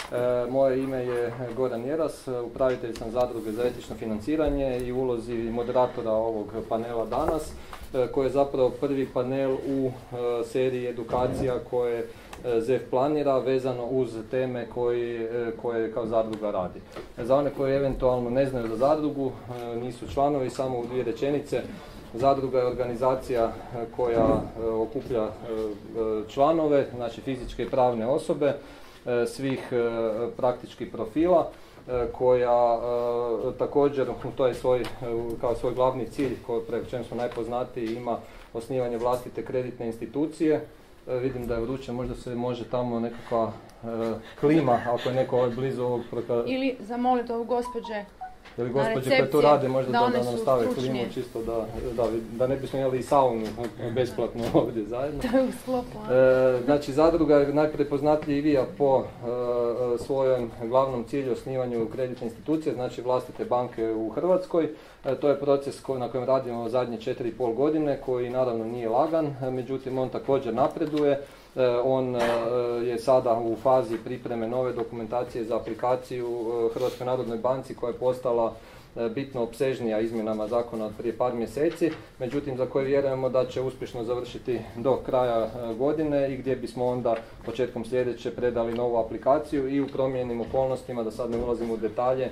Moje ime je Goran Jeras, upravitelj sam zadruge za etično financiranje i ulozi moderatora ovog panela danas, koji je zapravo prvi panel u seriji edukacija koje ZEF planira vezano uz teme koje kao zadruga radi. Za one koji eventualno ne znaju za zadrugu, nisu članovi, samo u 2 rečenice. Zadruga je organizacija koja okuplja članove, znači fizičke i pravne osobe, svih praktičkih profila, koja također, to je kao svoj glavni cilj, preko čem smo najpoznatiji, ima osnivanje vlastite kreditne institucije. Vidim da je vruće, možda se može tamo nekakva klima, ako je neko blizu ovog ili zamoliti ovu gospođe ili gospođe koje to rade, možda da nam stave klimu, čisto da ne bismo imali i saunu besplatno ovdje zajedno. Znači, zadruga je najprepoznatljivija po svojem glavnom cilju osnivanju kreditne institucije, znači vlastite banke u Hrvatskoj. To je proces na kojem radimo zadnje 4,5 godine, koji naravno nije lagan, međutim on također napreduje. On je sada u fazi pripreme nove dokumentacije za aplikaciju Hrvatskoj narodnoj banci, koja je postala bitno opsežnija izmjenama zakona od prije par mjeseci, međutim za koje vjerujemo da će uspješno završiti do kraja godine i gdje bismo onda početkom sljedeće predali novu aplikaciju i u promijenjenim okolnostima, da sad ne ulazimo u detalje,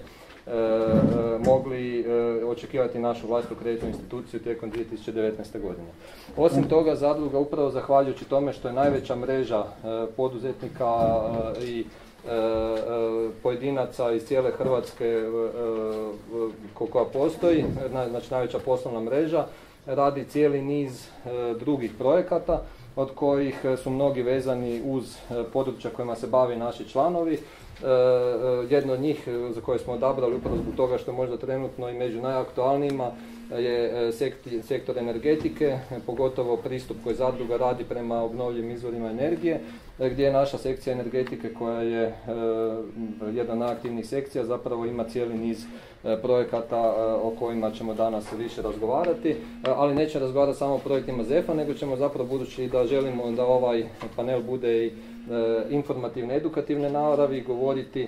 mogli očekivati našu vlastitu kreditnu instituciju tijekom 2019. godine. Osim toga, zadruga upravo zahvaljujući tome što je najveća mreža poduzetnika i pojedinaca iz cijele Hrvatske koja postoji, znači najveća poslovna mreža, radi cijeli niz drugih projekata, od kojih su mnogi vezani uz područja kojima se bave naši članovi. Jedno od njih za koje smo odabrali upravo zbog toga što je možda trenutno i među najaktualnijima je sektor energetike, pogotovo pristup koji zadruga radi prema obnovljivim izvorima energije, gdje je naša sekcija energetike, koja je jedna od najaktivnijih sekcija, zapravo ima cijeli niz projekata o kojima ćemo danas više razgovarati, ali neće razgovarati samo o projektima ZEF-a, nego ćemo zapravo, budući da želimo da ovaj panel bude i informativne, edukativne naravi, govoriti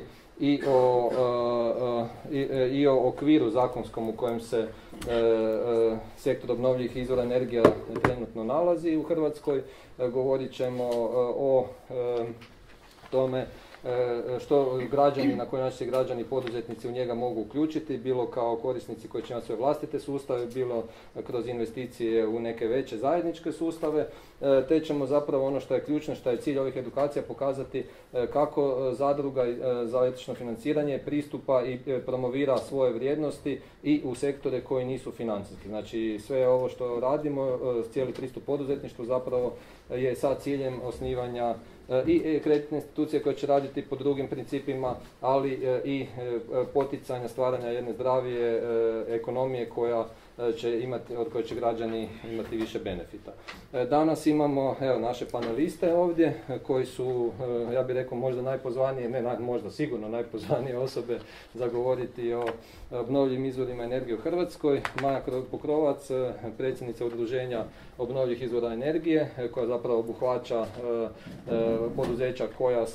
i o okviru zakonskom u kojem se sektor obnovljivih izvora energija trenutno nalazi u Hrvatskoj. Govorit ćemo o tome što građani, na koji način se građani i poduzetnici u njega mogu uključiti, bilo kao korisnici koji će imati svoje vlastite sustave, bilo kroz investicije u neke veće zajedničke sustave, te ćemo zapravo ono što je ključno, što je cilj ovih edukacija, pokazati kako zadruga za etično financiranje pristupa i promovira svoje vrijednosti i u sektore koji nisu financijski. Znači, sve ovo što radimo, cijeli pristup poduzetništvu zapravo je sa ciljem osnivanja i kreditne institucije koje će raditi po drugim principima, ali i poticanja stvaranja jedne zdravije ekonomije od koje će građani imati više benefita. Danas imamo naše paneliste ovdje, koji su, ja bih rekao, možda najpozvanije, možda sigurno najpozvanije osobe za govoriti o obnovljivim izvorima energije u Hrvatskoj. Maja Pokrovac, predsjednica Udruženja obnovljivih izvora energije, koja zapravo obuhvaća poduzeća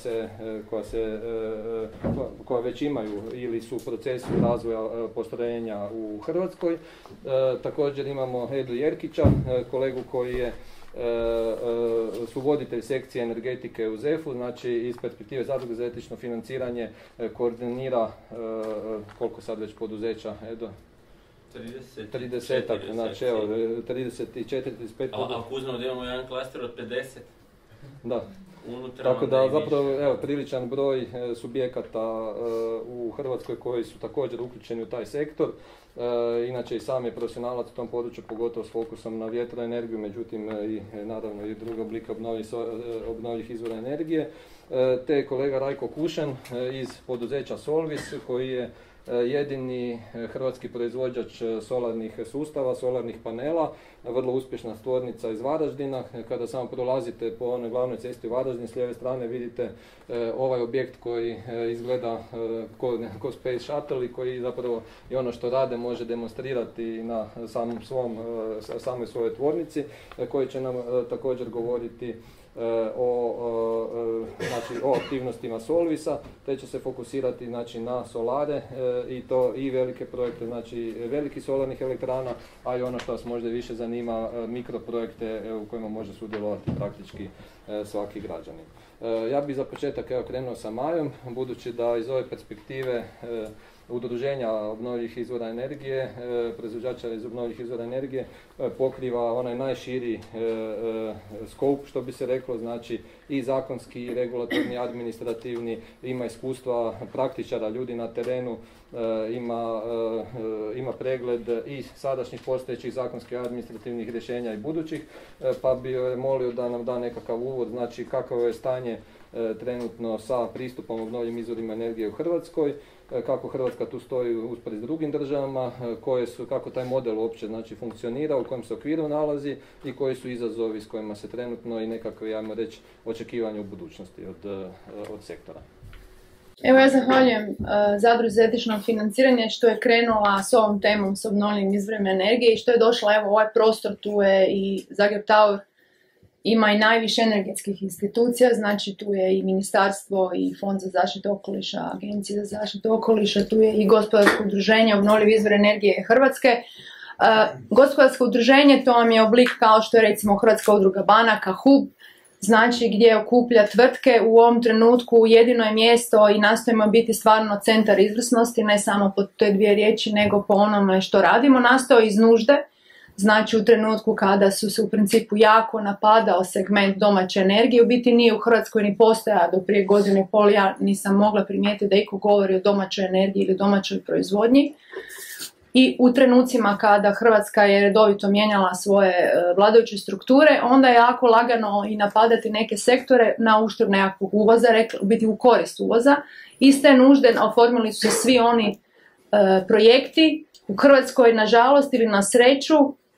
koja već imaju ili su u procesu razvoja postrojenja u Hrvatskoj. Također imamo Edu Jerkića, kolegu koji je suvoditelj sekcije energetike u ZEF-u, znači iz perspektive zadruge za etično financiranje koordinira koliko sad već poduzeća, Edo? 30-ak, znači evo, 34-35 poduzeća. Ako uzmemo da imamo jedan klaster od 50? Da. Tako da zapravo priličan broj subjekata u Hrvatskoj koji su također uključeni u taj sektor. Inače i sam je profesionalac u tom području, pogotovo s fokusom na vjetroenergiju, međutim i naravno i druge oblike obnovljivih izvora energije. Te kolega Rajko Kušan iz poduzeća Solvis, koji je jedini hrvatski proizvođač solarnih sustava, solarnih panela, vrlo uspješna stvornica iz Varaždina. Kada samo prolazite po onoj glavnoj cesti u Varaždin, s lijeve strane vidite ovaj objekt koji izgleda ko Space Shuttle i koji zapravo i ono što rade može demonstrirati na samoj svojoj tvornici, koji će nam također govoriti o znači, o aktivnostima Solvisa, te će se fokusirati znači, na solare i to i velike projekte, znači velikih solarnih elektrana, a i ono što vas možda više zanima, mikroprojekte u kojima može sudjelovati praktički svaki građanin. Ja bih za početak krenuo sa Majom, budući da iz ove perspektive udruženja obnovljivih izvora energije, proizvođača iz obnovljivih izvora energije, pokriva onaj najširi scope, što bi se reklo, znači i zakonski, i regulatorni, administrativni, ima iskustva praktičara, ljudi na terenu, ima pregled i sadašnjih postojećih zakonskih administrativnih rješenja i budućih, pa bi molio da nam da nekakav uvod, znači kakvo je stanje trenutno sa pristupom obnovljivim izvorima energije u Hrvatskoj, kako Hrvatska tu stoji u usporedbi s drugim državama, kako taj model uopće znači, funkcionira, u kojem se okviru nalazi i koji su izazovi s kojima se trenutno i nekakve, ajmo reći, očekivanja u budućnosti od sektora. Evo ja zahvaljujem Zadruzi za etično financiranje što je krenula s ovom temom s obnovljivim izvorima energije i što je došla evo ovaj prostor, tu je i Zagreb Tower, ima i najviše energetskih institucija, znači tu je i ministarstvo i Fond za zaštitu okoliša, Agencija za zaštitu okoliša, tu je i gospodarsko udruženje obnovljivi izvor energije Hrvatske. Gospodarsko udruženje to vam je oblik kao što je recimo Hrvatska udruga banaka, HUB, znači gdje okuplja tvrtke u ovom trenutku jedino je mjesto i nastojimo biti stvarno centar izvrsnosti, ne samo po te dvije riječi, nego po onome što radimo. Nastao iz nužde, znači u trenutku kada su se u principu jako napadao segment domaće energije, u biti nije u Hrvatskoj ni postojao do prije godine i pol, ja nisam mogla primijetiti da iko govori o domaćoj energiji ili domaćoj proizvodnji. I u trenucima kada Hrvatska je redovito mijenjala svoje vladajuće strukture, onda je jako lagano i napadati neke sektore na uštrb nekakvog uvoza, u biti u korist uvoza. Iste nužde oformili su se svi oni projekti. U Hrvatskoj, nažalost ili na sreću,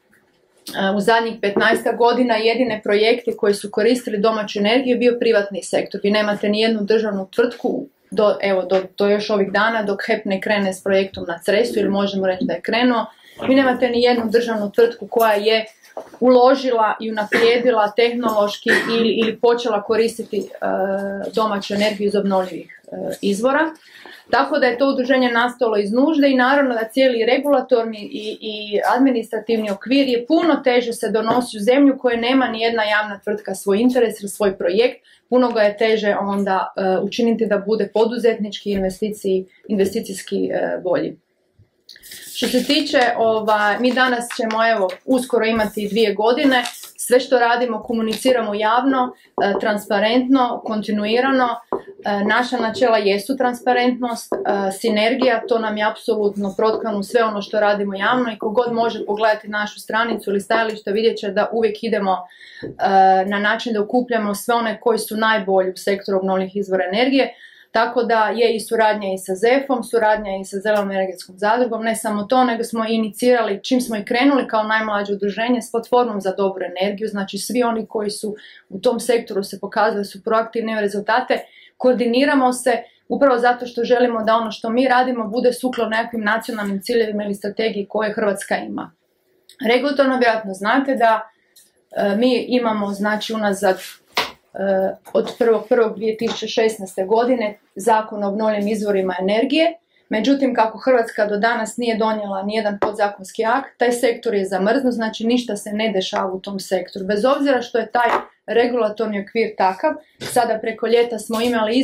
u zadnjih 15 godina jedine projekte koji su koristili domaću energiju je bio privatni sektor. Vi nemate ni jednu državnu tvrtku do još ovih dana dok HEP ne krene s projektom na Cresu, ili možemo reći da je krenuo. Vi nemate ni jednu državnu tvrtku koja je uložila i unaprijedila tehnološki ili počela koristiti domaću energiju iz obnovljivih izvora. Tako da je to udruženje nastalo iz nužde i naravno da cijeli regulatorni i administrativni okvir je puno teže se donosi u zemlju koje nema ni jedna javna tvrtka svoj interes ili svoj projekt, puno ga je teže onda učiniti da bude poduzetnički investicijski bolji. Što se tiče, mi danas ćemo uskoro imati 2 godine, sve što radimo komuniciramo javno, transparentno, kontinuirano. Naša načela jesu transparentnost, sinergija, to nam je apsolutno protkano sve ono što radimo javno i kogod može pogledati našu stranicu ili stajalište vidjet će da uvijek idemo na način da okupljamo sve one koji su najbolji u sektoru obnovljivih izvora energije. Tako da je i suradnja i sa ZEF-om, suradnja i sa Zelenom energetskom zadrugom, ne samo to, nego smo inicirali, čim smo i krenuli kao najmlađe udruženje s platformom za dobru energiju, znači svi oni koji su u tom sektoru se pokazali su proaktivne rezultate, koordiniramo se upravo zato što želimo da ono što mi radimo bude sukladno nekakvim nacionalnim ciljevima ili strategiji koje Hrvatska ima. Regulatorno vjerojatno znate da mi imamo znači unazad od 1.1.2016. godine Zakon o obnovljivim izvorima energije. Međutim, kako Hrvatska do danas nije donijela nijedan podzakonski akt, taj sektor je zamrznut, znači ništa se ne dešava u tom sektoru. Bez obzira što je taj regulatorni okvir takav, sada preko ljeta smo imali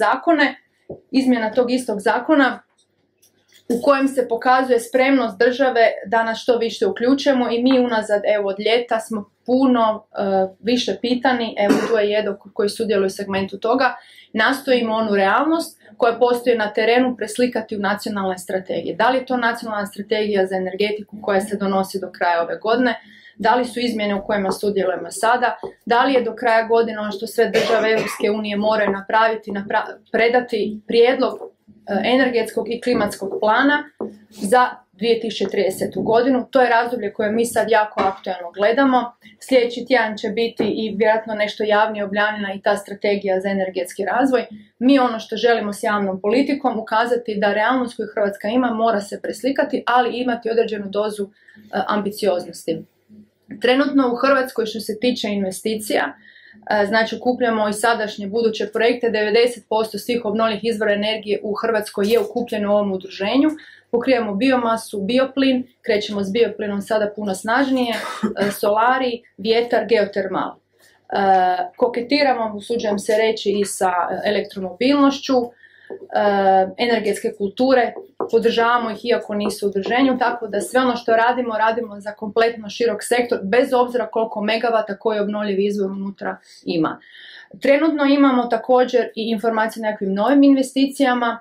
izmjena tog istog zakona u kojem se pokazuje spremnost države da nas što više uključujemo i mi unazad od ljeta smo puno više pitani, tu je Jedo koji sudjeluje u segmentu toga, nastojimo onu realnost koja postoji na terenu preslikati u nacionalne strategije. Da li je to nacionalna strategija za energetiku koja se donosi do kraja ove godine, da li su izmjene u kojima sudjelujemo sada, da li je do kraja godine ono što sve države Europske unije moraju napraviti, predati prijedlog energetskog i klimatskog plana za 2030. godinu. To je razdoblje koje mi sad jako aktualno gledamo. Sljedeći tjedan će biti i vjerojatno nešto javnije objavljena i ta strategija za energetski razvoj. Mi ono što želimo s javnom politikom ukazati da realnost koju Hrvatska ima mora se preslikati, ali imati određenu dozu ambicioznosti. Trenutno u Hrvatskoj što se tiče investicija, Znači okupljamo i sadašnje buduće projekte, 90% svih obnovljivih izvora energije u Hrvatskoj je okupljeno u ovom udruženju. Pokrivamo biomasu, bioplin, krećemo s bioplinom sada puno snažnije, solari, vjetar, geotermal. Koketiramo, usuđujem se reći, i sa elektromobilnošću, energetske kulture, podržavamo ih iako nisu u udruženju, tako da sve ono što radimo, radimo za kompletno širok sektor, bez obzira koliko megavata koji obnovljivi izvor unutra ima. Trenutno imamo također i informacije o nekakvim novim investicijama,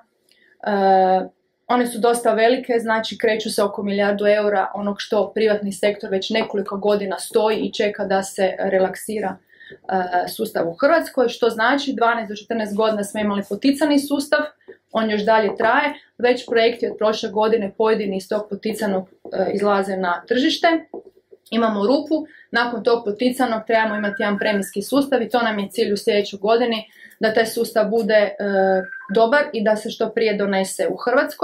one su dosta velike, znači kreću se oko milijardu eura onog što privatni sektor već nekoliko godina stoji i čeka da se relaksira sustav u Hrvatskoj, što znači 12 do 14 godina smo imali poticani sustav, on još dalje traje, već projekti od prošle godine pojedini iz tog poticanog izlaze na tržište, imamo rupu, nakon tog poticanog trebamo imati jedan premijski sustav i to nam je cilj u sljedećoj godini, da taj sustav bude dobar i da se što prije donese u Hrvatskoj.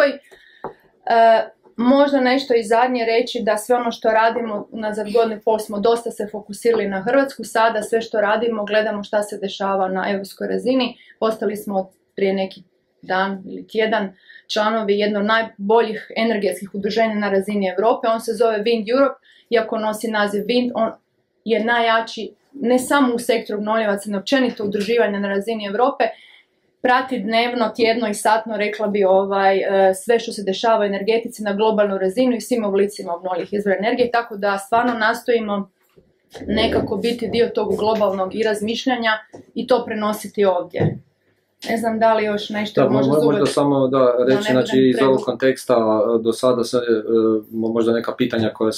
Možda nešto i zadnje reći da sve ono što radimo unazad godinu i pol smo dosta se fokusirali na Hrvatsku, sada sve što radimo gledamo šta se dešava na europskoj razini. Postali smo prije neki dan ili tjedan članovi jedno od najboljih energetskih udruženja na razini Europe, on se zove Wind Europe, iako nosi naziv Wind, on je najjači ne samo u sektoru obnovljivaca, nego općenito udruživanja na razini Europe, prati dnevno, tjedno i satno, rekla bi, sve što se dešava u energetici na globalnu razinu i svim oblicima obnovljivih izvora energije, tako da stvarno nastojimo nekako biti dio tog globalnog i razmišljanja i to prenositi ovdje. Ne znam da li još nešto možda samo da reći, znači iz ovog konteksta do sada se možda neka pitanja koja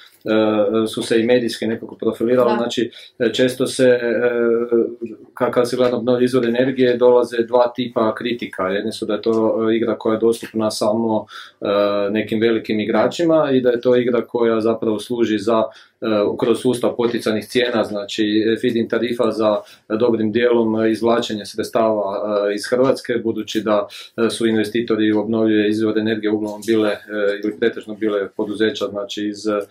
su se i medijski nekako profilirala, znači često se, kad se gleda obnovljivi izvor energije, dolaze dva tipa kritika. Jedni su da je to igra koja je dostupna samo nekim velikim igračima i da je to igra koja zapravo služi za kroz sustav poticajnih cijena, znači feed-in tarifa za dobrim dijelom izvlačenje sredstava iz Hrvatske, budući da su investitori u obnovljive izvore energije uglavnom bile ili pretežno bile poduzeća, znači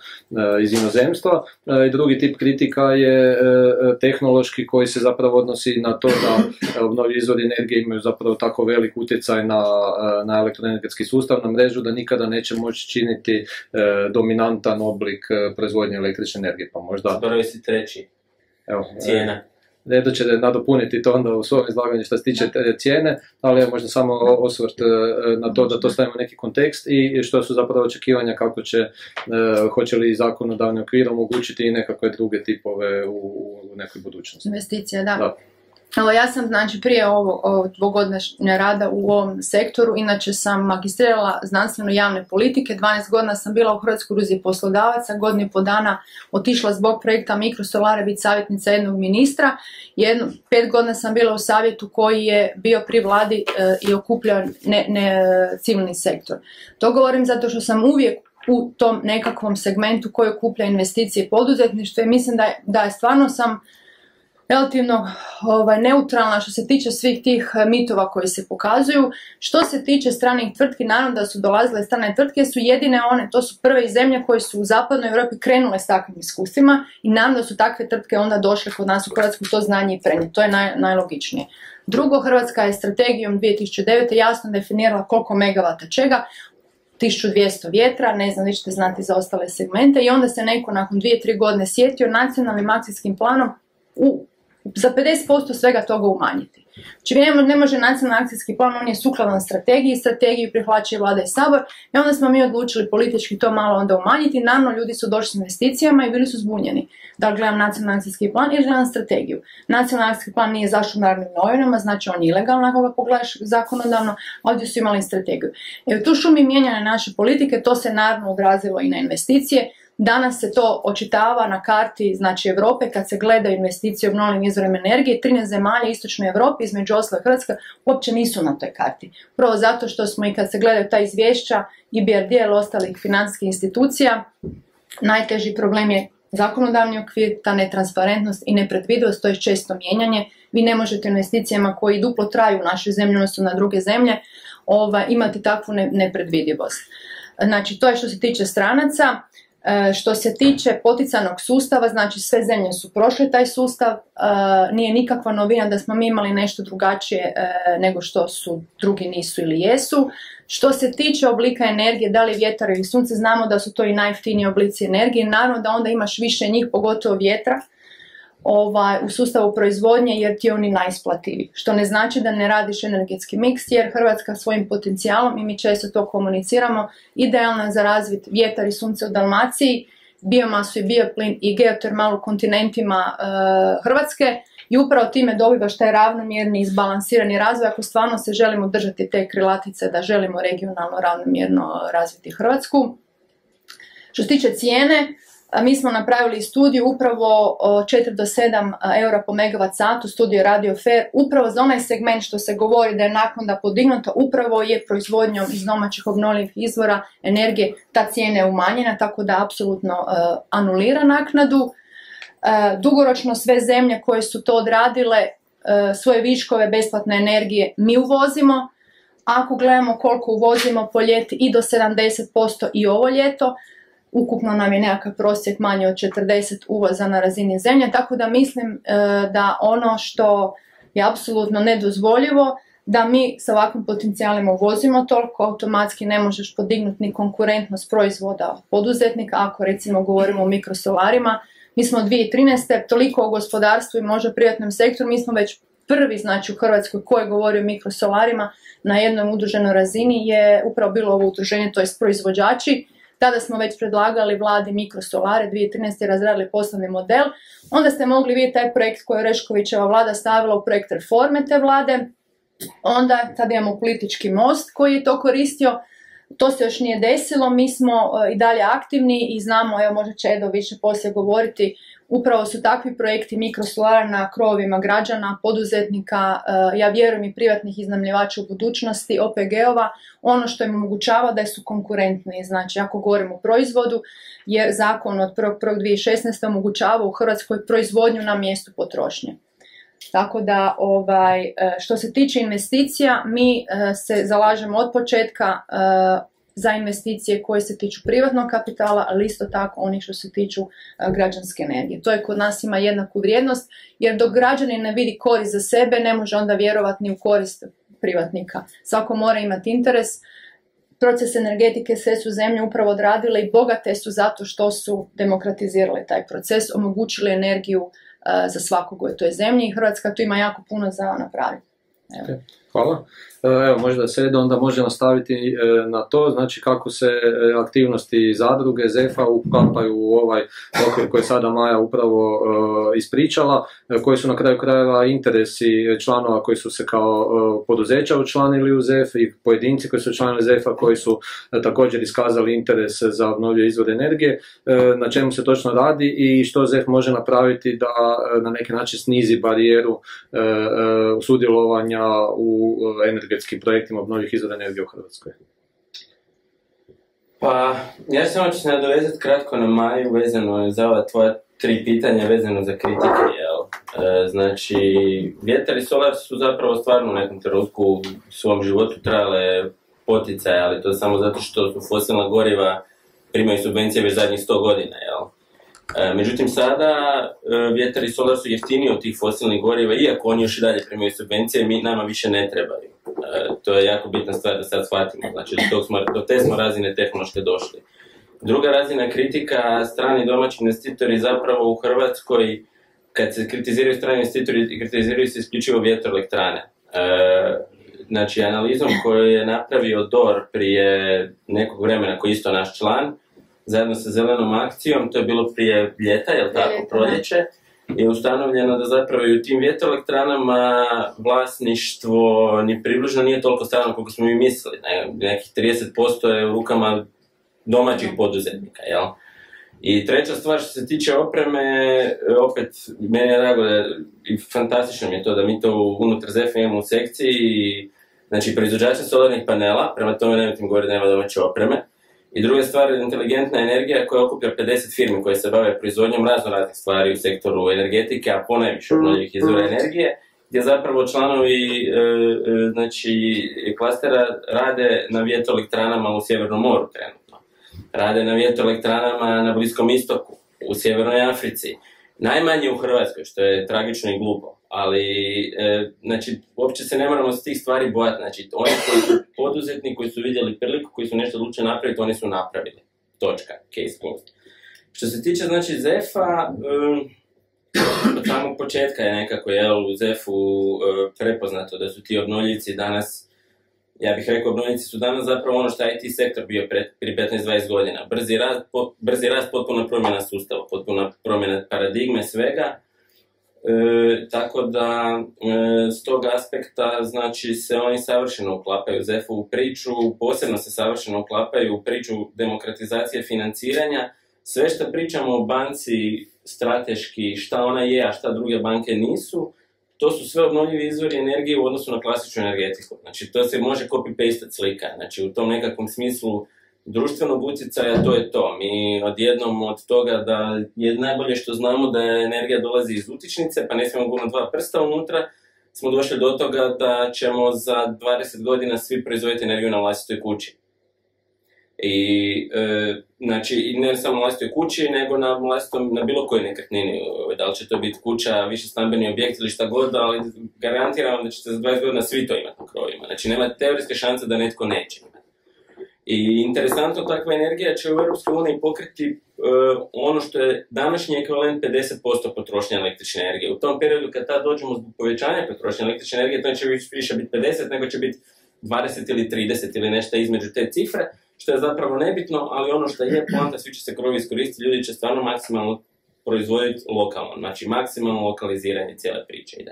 iz inozemstva. I drugi tip kritika je tehnološki, koji se zapravo odnosi na to da obnovljivi izvori energije imaju zapravo tako velik utjecaj na elektroenergetski sustav, na mrežu, da nikada neće moći činiti dominantan oblik proizvodnje električne energije, pa možda... Zaboravio si treći. Evo, cijena. Redo će nadopuniti to onda u svom izlaganju što se tiče cijene, ali možda samo osvrt na to da to stavimo neki kontekst i što su zapravo očekivanja kako hoće li zakonodavni okvir omogućiti i nekakve druge tipove u nekoj budućnosti. Investicija, da. Evo, ja sam, znači, prije ovog dvogodišnja rada u ovom sektoru, inače sam magistrirala znanstveno javne politike, 12 godina sam bila u Hrvatskoj udruzi poslodavaca, godinu i po dana otišla zbog projekta mikrosolare biti savjetnica jednog ministra, 5 godina sam bila u savjetu koji je bio pri vladi i okupljao civilni sektor. To govorim zato što sam uvijek u tom nekakvom segmentu koji okuplja investicije i poduzetništvo i mislim da je stvarno sam relativno neutralna što se tiče svih tih mitova koji se pokazuju. Što se tiče stranih tvrtki, naravno da su dolazile strane tvrtke, su jedine one, to su prve zemlje koje su u zapadnoj Europi krenule s takvim iskustvima i naravno da su takve tvrtke onda došle kod nas u Hrvatsku to znanje i prenijeti. To je najlogičnije. Drugo, Hrvatska je strategijom 2009. jasno definirala koliko megavata čega, 1200 vjetra, ne znam, vi ćete znati za ostale segmente, i onda se neko nakon 2-3 godine sjetio nacionalnim akcijskim planom za 50% svega toga umanjiti. Znači ne može nacionalni akcijski plan, on je sukladan strategiju prihvaća i Vlada i Sabor, i onda smo mi odlučili politički to malo onda umanjiti. Naravno, ljudi su došli s investicijama i bili su zbunjeni. Da gledam nacionalni akcijski plan ili gledam strategiju. Nacionalni akcijski plan nije zašao u Narodnim novinama, znači on je ilegalan ako ga pogledaš zakonodavno, ovdje su imali strategiju. Tu šumi mijenjane naše politike, to se naravno odrazilo i na investicije. Danas se to očitava na karti, znači, Europe, kad se gleda investicije u obnovljivim izvorima energije. 13 zemalja istočne Europe, između ostalog Hrvatska, uopće nisu na toj karti. Prvo zato što smo, i kad se gledaju ta izvješća IBRD ili ostalih financijskih institucija, najteži problem je zakonodavni okvir, ta netransparentnost i nepredvidivost, to je često mijenjanje. Vi ne možete investicijama koji duplo traju u našoj zemlji, odnosno na druge zemlje, imati takvu nepredvidivost. Znači, to je što se tiče stranaca. Što se tiče poticajnog sustava, znači sve zemlje su prošle taj sustav, nije nikakva novina da smo mi imali nešto drugačije nego što su drugi nisu ili jesu. Što se tiče oblika energije, da li vjetar ili sunce, znamo da su to i najjeftiniji oblici energije, naravno da onda imaš više njih, pogotovo vjetra, u sustavu proizvodnje jer ti je oni najisplativiji. Što ne znači da ne radiš energetski miks jer Hrvatska svojim potencijalom, i mi često to komuniciramo, idealna za razvit vjetar i sunce u Dalmaciji, biomasu i bioplin i geotermal u kontinentima Hrvatske i upravo time dobivaš taj ravnomjerni izbalansirani razvoj ako stvarno se želimo držati te krilatice da želimo regionalno ravnomjerno razviti Hrvatsku. Što se tiče cijene, mi smo napravili studiju upravo 4 do 7 eura po megawatt satu, studiju Radio Fair, upravo za onaj segment što se govori da je naknada podignuta, upravo je proizvodnjom iz domaćih obnovljivih izvora energije, ta cijena je umanjena, tako da apsolutno anulira naknadu. Dugoročno sve zemlje koje su to odradile, svoje viškove besplatne energije mi uvozimo. Ako gledamo koliko uvozimo po ljeti i do 70% i ovo ljeto, ukupno nam je nekakav prosjek manje od 40 uvoza na razini zemlje, tako da mislim da ono što je apsolutno nedozvoljivo, da mi sa ovakvim potencijalima uvozimo toliko, automatski ne možeš podignuti ni konkurentnost proizvoda poduzetnika, ako recimo govorimo o mikrosolarima. Mi smo 2013. toliko o gospodarstvu i možda privatnom sektoru, mi smo već prvi, znači u Hrvatskoj koji govori o mikrosolarima na jednoj udruženoj razini je upravo bilo ovo udruženje, to jest proizvođači. Tada smo već predlagali vladi mikrosolare, 2013. razradili poslovni model. Onda ste mogli vidjeti taj projekt koji je Oreškovićeva vlada stavila u projekt reforme te vlade. Onda tada imamo politički most koji je to koristio. To se još nije desilo, mi smo i dalje aktivni i znamo, evo možda će Edo više poslije govoriti, upravo su takvi projekti mikrosolara na krovovima građana, poduzetnika, ja vjerujem i privatnih iznajmljivača u budućnosti, OPG-ova, ono što im omogućava da su konkurentni, znači ako govorimo o proizvodu, jer zakon od 1.1.2016. omogućava u Hrvatskoj proizvodnju na mjestu potrošnje. Tako da, što se tiče investicija, mi se zalažemo od početka za investicije koje se tiču privatnog kapitala, ali isto tako onih što se tiču građanske energije. To je kod nas ima jednaku vrijednost, jer dok građanin ne vidi korist za sebe, ne može onda vjerovati ni u korist privatnika. Svako mora imati interes. Proces energetike sve su zemlje upravo odradile i bogate su zato što su demokratizirale taj proces, omogućili energiju za svakog u toj zemlji i Hrvatska tu ima jako puno za napraviti. Okay. Hvala. Evo, možda se onda može nastaviti na to, znači kako se aktivnosti zadruge ZEF-a uklapaju u ovaj okvir koji sada Maja upravo ispričala, koji su na kraju krajeva interesi članova koji su se kao poduzeća učlanili u ZEF i pojedinci koji su članovi ZEF-a koji su također iskazali interes za obnovljive izvore energije, na čemu se točno radi i što ZEF može napraviti da na neki način snizi barijeru sudjelovanja u energetskim projektima obnovljivih izvora energije u Hrvatskoj. Pa, ja samo ću se nadovezati kratko na Maju vezano za ova tvoja 3 pitanja vezano za kritike, jel? Znači, vjetar i solar su zapravo stvarno u nekom trenutku u svom životu trajale poticaje, ali to samo zato što su fosilna goriva primaju subvencije već zadnjih 100 godina, jel? Međutim, sada vjetar i solar su jeftiniji od tih fosilnih goriva, iako oni još i dalje primaju subvencije, nama više ne trebaju. To je jako bitna stvar da sad shvatimo, znači do te smo razine tehnološke došli. Druga razina kritika, strani domaći investitori zapravo u Hrvatskoj, kad se kritiziraju strani investitori, kritiziraju se isključivo vjetroelektrane. Znači, analizom koju je napravio DOR prije nekog vremena, koji je isto naš član, zajedno sa zelenom akcijom, to je bilo prije ljeta, jel tako, proljeće, je ustanovljeno da zapravo i u tim vjetroelektranama vlasništvo ni približno nije toliko stalno koliko smo mi mislili. Nekih 30% je u rukama domaćih poduzetnika, jel? I treća stvar što se tiče opreme, opet meni je drago i fantastično mi je to da mi to unutar ZEF-a imamo u sekciji, znači proizvođači solarnih panela, prema tome nemojte mi govoriti da nema domaće opreme. I druga stvar je inteligentna energija koja okuplja 50 firmi koje se bave proizvodnjom raznih stvari u sektoru energetike, a ponajviše obnovljivih izvora energije, gdje zapravo članovi klastera rade na vjetroelektranama u Sjevernom moru trenutno. rade na vjetroelektranama na Bliskom istoku, u Sjevernoj Africi, najmanje u Hrvatskoj, što je tragično i glupo, ali znači, uopće se ne moramo s tih stvari bojati, znači, oni koji su poduzetni, koji su vidjeli priliku, koji su nešto odlučili napraviti, oni su napravili. Točka, case closed. Što se tiče, znači, ZEF-a, od samog početka je nekako, u ZEF-u prepoznato da su ti obnovljivci danas, ja bih rekao, obnovljivci su danas zapravo ono što IT sektor bio prije 15-20 godina. Brzi rast, potpuno promjena sustava, potpuno promjena paradigme svega. Tako da, s tog aspekta, znači, se oni savršeno uklapaju u ZEF-ovu priču, posebno se savršeno uklapaju u priču demokratizacije financiranja. Sve što pričamo o banci strateški, šta ona je, a šta druge banke nisu, to su sve obnovljivi izvori energije u odnosu na klasičnu energetiku. Znači, to se može copy-paste slika. Znači, u tom nekakvom smislu društvenog utjecaja, to je to. Mi odjednom od toga da je najbolje što znamo da energija dolazi iz utičnice, pa ne smijemo gurnuti dva prsta unutra, smo došli do toga da ćemo za 20 godina svi proizvoditi energiju na vlastitoj kući. I, znači, ne samo na vlastitoj kući, nego na bilo kojoj nekretnini. Da li će to biti kuća, više stambeni objekt ili šta god, ali garantiram da ćete za 20 godina svi to imati na krovima. Znači, nema teorijske šanse da netko neće imati. I interesantno, takva energija će u EU pokriti ono što je današnji ekvivalent 50% potrošnje električne energije. U tom periodu kad tad dođemo zbog povećanja potrošnje električne energije, to neće više biti 50, nego će biti 20 ili 30 ili nešto između te cifre, što je zapravo nebitno, ali ono što je poanta, svi će se krovi iskoristiti, ljudi će stvarno maksimalno proizvoditi lokalno, znači maksimalno lokaliziranje cijele priče ide.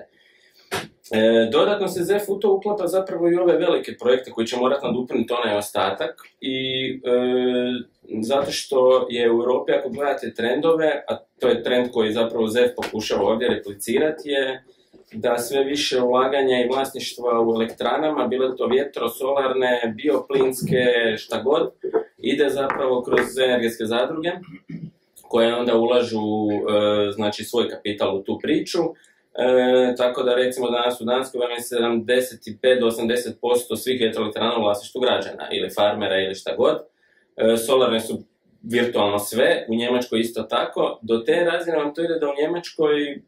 Dodatno se ZEF u to uklapa zapravo i ove velike projekte koji će morati nadopuniti onaj ostatak i zato što je u Europi, ako gledate trendove, a to je trend koji zapravo ZEF pokušava ovdje replicirati, je da sve više ulaganja i vlasništva u elektranama, bilo to vjetro, solarne, bioplinske, šta god, ide zapravo kroz energetske zadruge koje onda ulažu znači, svoj kapital u tu priču. Tako da recimo danas u Danskoj vam je 75 do 80% svih vjetroelektrana u vlasništvu građana ili farmera ili šta god. Solarne su virtualno sve, u Njemačkoj isto tako. Do te razine vam to ide da u Njemačkoj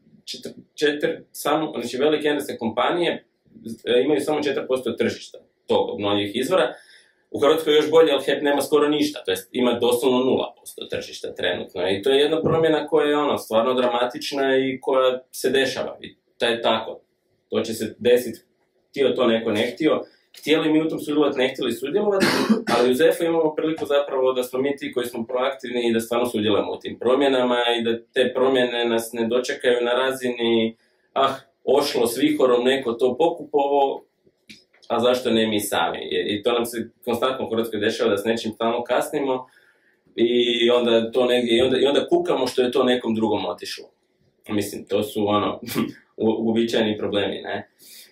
znači velike energetske kompanije imaju samo 4% tržišta tog obnovljivih izvora. U Hrvatskoj je još bolje, ali HEP nema skoro ništa, to jest ima doslovno 0% tržišta trenutno. I to je jedna promjena koja je stvarno dramatična i koja se dešava. I to je tako. To će se desiti, htio to neko ne htio. Htjeli mi u tom sudjelovati, ne htjeli sudjelovati, ali u ZEF-u imamo priliku zapravo da smo mi ti koji smo proaktivni i da stvarno sudjelujemo u tim promjenama i da te promjene nas ne dočekaju na razini ošlo s vihorom, neko to pokupovo, a zašto ne mi sami? I to nam se konstantno u Hrvatskoj dešava da s nečim stalno kasnimo i onda to negdje, i onda kukamo što je to nekom drugom otišlo. Mislim, to su uobičajeni problemi, ne?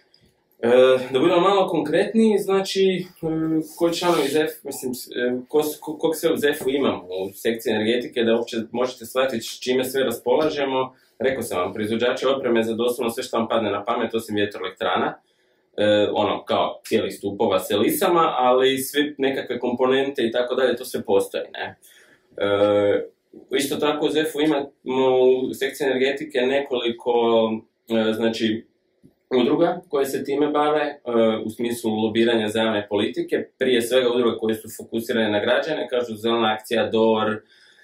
Da budemo malo konkretniji, znači, koji članovi ZEF, mislim, kog sve u ZEF-u imamo u sekciji energetike, da uopće možete shvatiti s čime sve raspolažemo. Rekao sam vam, proizvođači opreme za doslovno sve što vam padne na pamet, osim vjetroelektrana, kao cijelih stupova s elisama, ali svi nekakve komponente i tako dalje, to sve postoji, ne? Isto tako u ZEF-u imamo u sekciji energetike nekoliko, znači, udruga koje se time bave, u smislu lobiranja za javne politike, prije svega udruge koje su fokusirane na građane, kažu Zelena akcija, DOR,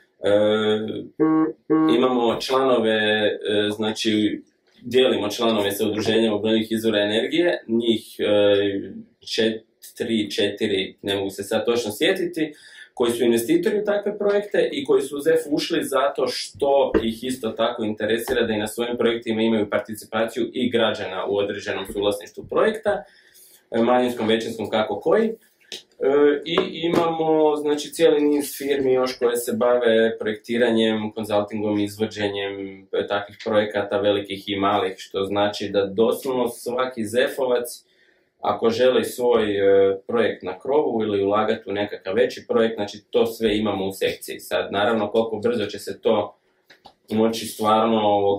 imamo članove, znači, dijelimo članove sa udruženjem obnovljivih izvora energije, njih 4, ne mogu se sad točno sjetiti, koji su investitori u takve projekte i koji su u ZEF ušli zato što ih isto tako interesira da i na svojim projektima imaju participaciju i građana u određenom suvlasništvu projekta, manjinskom, većinskom, kako koji. I imamo, znači, cijeli niz firmi još koje se bave projektiranjem, konzultingom, izvođenjem takvih projekata, velikih i malih, što znači da doslovno svaki ZEF-ovac, ako želi svoj projekt na krovu ili ulagati u nekakav veći projekt, znači to sve imamo u sekciji. Sad, naravno, koliko brzo će se to moći stvarno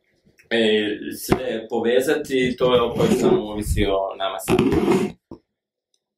sve povezati, to je opet samo ovisi o nama samima.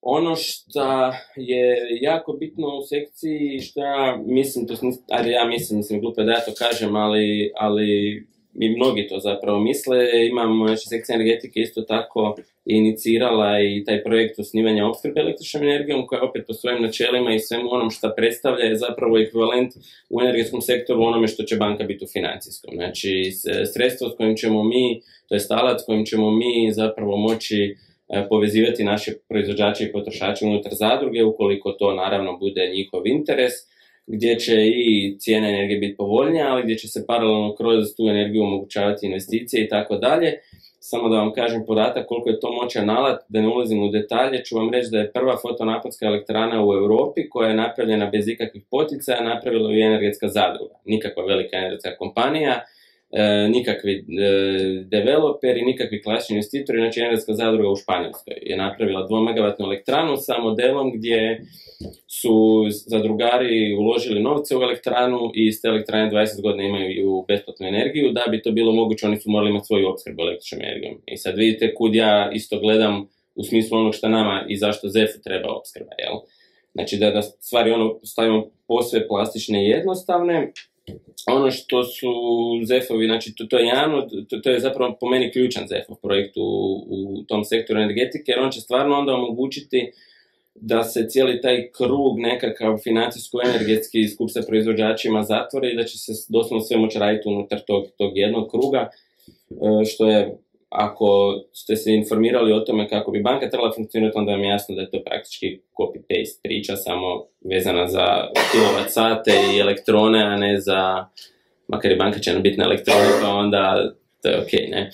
Ono što je jako bitno u sekciji, što ja mislim, mislim glupo da ja to kažem, ali i mnogi to zapravo misle, imamo, znači, sekcija energetike isto tako inicirala i taj projekt osnivanja opskrbe električnom energijom, koja opet po svojim načelima i svemu onom što predstavlja je zapravo ekvivalent u energetskom sektoru onome što će banka biti u financijskom. Znači, sredstvo s kojim ćemo mi, to je alat s kojim ćemo mi zapravo moći povezivati naše proizvođače i potrošače unutar zadruge, ukoliko to naravno bude njihov interes, gdje će i cijene energije biti povoljnije, ali gdje će se paralelno kroz tu energiju omogućavati investicije i tako dalje. Samo da vam kažem podatak koliko je to moćan alat, da ne ulazim u detalje, ću vam reći da je prva fotonaponska elektrana u Europi koja je napravljena bez ikakvih poticaja, napravila je energetska zadruga. Nikakva velika energetska kompanija, nikakvi developeri, nikakvi klasični investitori, znači energetska zadruga u Španjolskoj je napravila 2 megavatnu elektranu sa modelom gdje su zadrugari uložili novce u elektranu i iz te elektrane 20 godina imaju besplatnu energiju. Da bi to bilo moguće, oni su morali imati svoju opskrbu električnom energijom. I sad vidite kud ja isto gledam u smislu onog što nama i zašto ZEF-u treba opskrba, jel? Znači da stvari stavimo posve plastične i jednostavne. Ono što su ZEF-ovi, znači to je javno, to je zapravo po meni ključan ZEF-ov projekt u tom sektoru energetike, jer on će stvarno onda omogućiti da se cijeli taj krug nekakav financijsko-energetski skup sa proizvođačima zatvori i da će se doslovno sve moći raditi unutar tog jednog kruga, što je, ako ste se informirali o tome kako bi banka trebala funkcionirati, onda vam je jasno da je to praktički copy-paste priča, samo vezana za kilovat sate i elektrone, a ne za, makar i banka će nam biti na elektrone, pa onda to je okej, ne?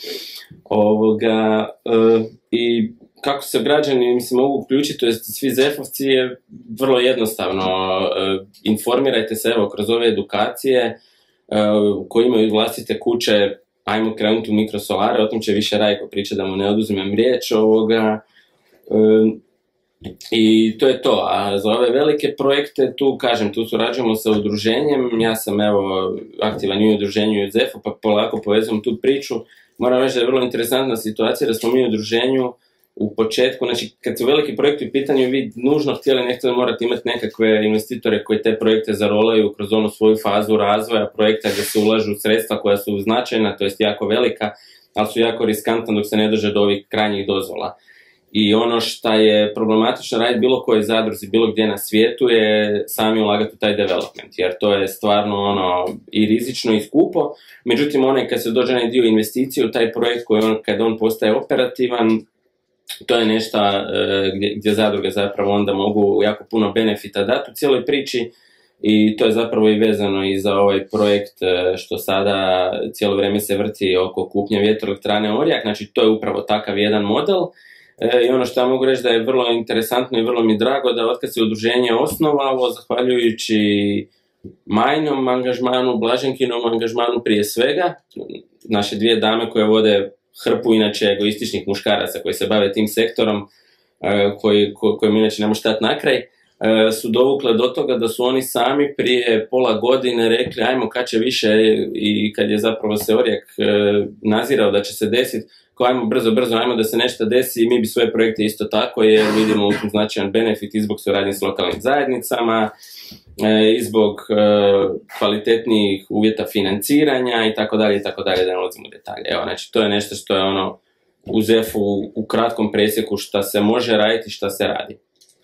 I kako se građani mogu uključiti, to je svi ZEF-ovci, je vrlo jednostavno. Informirajte se, evo, kroz ove edukacije koji imaju vlastite kuće, ajmo krenuti u mikrosolare, o tom će više Rajko pričati da mu ne oduzmem riječ i to je to. A za ove velike projekte, tu surađujemo sa udruženjem, ja sam evo aktivan u udruženju ZEF-u, pa polako povezujem tu priču. Moram reći da je vrlo interesantna situacija da smo mi u udruženju u početku, znači kad su veliki projekti u pitanju, vi nužno htjeli nekada morate imati nekakve investitore koji te projekte zarolaju kroz onu svoju fazu razvoja projekta gdje se ulažu sredstva koja su značajna, to jest jako velika, ali su jako riskantna dok se ne dođe do ovih krajnjih dozvola. I ono što je problematično raditi bilo koje zadruzi, bilo gdje na svijetu, je sami ulagati u taj development, jer to je stvarno i rizično i skupo. Međutim, kad se dođe na dio investicije u taj projekt kad on postaje operativan, to je nešto gdje zadruge zapravo onda mogu jako puno benefita dati u cijeloj priči i to je zapravo i vezano i za ovaj projekt što sada cijelo vrijeme se vrti oko kupnje vjetroelektrane Orjak, znači to je upravo takav jedan model. I ono što ja mogu reći da je vrlo interesantno i vrlo mi drago da otkad se udruženje osnovalo, zahvaljujući Majnom angažmanu, Blaženkinom angažmanu prije svega, naše 2 dame koje vode hrpu inače egoističnih muškaraca koji se bave tim sektorom, kojim inače ne može stati na kraj, su dovukle do toga da su oni sami prije pola godine rekli ajmo kad će više, i kad je zapravo se Orjak nazirao da će se desiti, kao ajmo brzo, ajmo da se nešto desi i mi bi svoje projekte isto tako, jer vidimo u tom značajan benefit i zbog suradnje s lokalnim zajednicama, i zbog kvalitetnijih uvjeta financiranja i tako dalje, da ne ulazimo u detalje. Evo, znači, to je nešto što je u ZEF-u u kratkom presjeku šta se može raditi i šta se radi.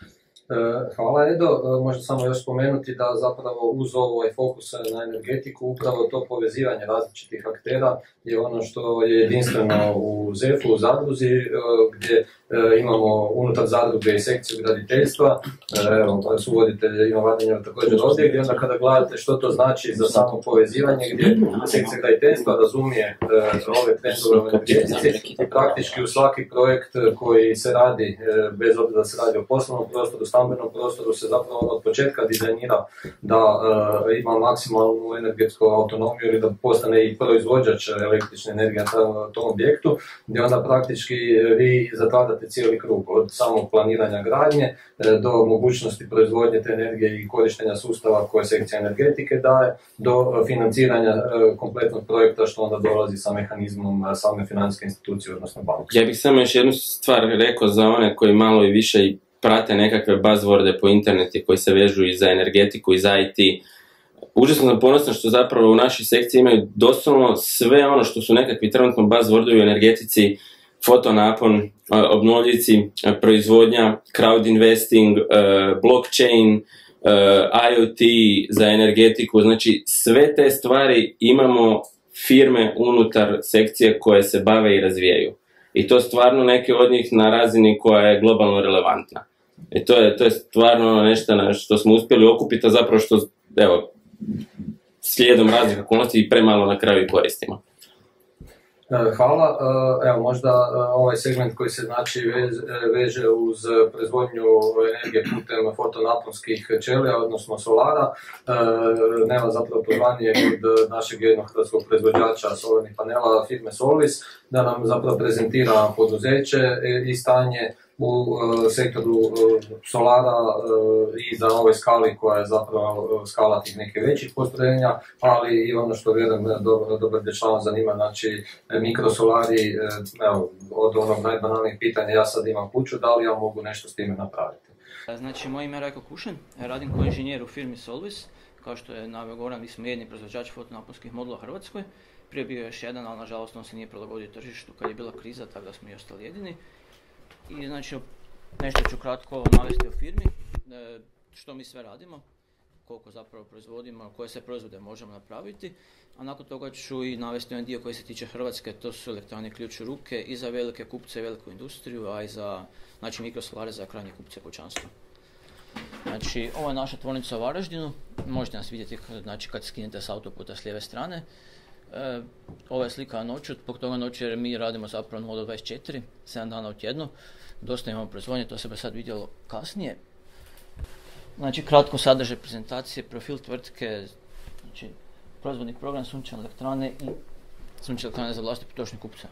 Hvala Edo, možda samo još spomenuti da zapravo uz ovaj fokus na energetiku upravo to povezivanje različitih aktera je ono što je jedinstveno u ZEF-u, u zadruzi, gdje imamo unutar zadruge i sekciju graditeljstva, evo, su voditelji Ivan Vladimir također ovdje, gdje onda kada gledate što to znači za samo povezivanje, gdje sekcija graditeljstva razumije ove trendove u energetici i praktički u svaki projekt koji se radi, bez obzira da se radi o poslovnom prostoru, stambenom prostoru, se zapravo od početka dizajnira da ima maksimalnu energetsku autonomiju ili da postane i proizvođač električne energije na tom objektu, gdje onda praktički vi zatvarate cijeli krug od samog planiranja gradnje do mogućnosti proizvodnje te energije i korištenja sustava koje sekcija energetike daje, do financiranja kompletnog projekta što onda dolazi sa mehanizmom same financijske institucije, odnosno banke. Ja bih samo još jednu stvar rekao za one koji malo i više prate nekakve buzzworde po internetu koji se vežu i za energetiku i za IT. Užasno sam ponosan što zapravo u našoj sekciji imaju doslovno sve ono što su nekakvi trenutno buzzwordovi u energetici, fotonapon, obnovljici, proizvodnja, crowd investing, blockchain, IoT za energetiku, znači sve te stvari imamo firme unutar sekcije koje se bave i razvijaju. I to stvarno neke od njih na razini koja je globalno relevantna. I to je stvarno nešto na što smo uspjeli okupiti, a zapravo što, evo, slijedom raznih okolnosti i premalo na kraju koristimo. Hvala. Evo, možda ovaj segment koji se znači veže uz proizvodnju energije putem fotonaponskih ćelija, odnosno solara, nema zapravo pozvanje od našeg jednog hrvatskog proizvođača solarnih panela, firme Solis, da nam zapravo prezentira poduzeće i stanje u sektoru solara i za ovoj skali koja je zapravo skala tih nekih većih postrojenja, ali i ono što vjerujem dobar dečlano zanima, znači mikrosolari, evo, od onog najbanalnijih pitanja, ja sad imam kuću, da li ja mogu nešto s time napraviti? Znači, moje ime je Rajko Kušen, radim kao inženjer u firmi Solvis, kao što je naveo Goran, mi smo jedni proizvođač fotonaponskih modula u Hrvatskoj. Prije bio još jedan, ali nažalost on se nije prilagodio tržištu kad je bila kriza, tako da smo i ostali jedini. I znači, nešto ću kratko navesti o firmi, što mi sve radimo, koliko zapravo proizvodimo, koje sve proizvode možemo napraviti, a nakon toga ću i navesti jedan dio koji se tiče Hrvatske, to su elektrane ključ u ruke i za velike kupce i veliku industriju, a i za mikrosolare za krajnje kupce kućanstva. Znači, ovo je naša tvornica u Varaždinu, možete nas vidjeti kad skinete s autoputa s lijeve strane. Ova je slika noću, zbog toga noću jer mi radimo zapravo 0 do 24, 7 dana u tjednu. Dosta imamo proizvodnje, to se bi sad vidjelo kasnije. Znači, kratko sadržaj prezentacije, profil tvrtke, znači, proizvodni program, sunčane elektrane i sunčane elektrane za vlastite potrošnje kupce.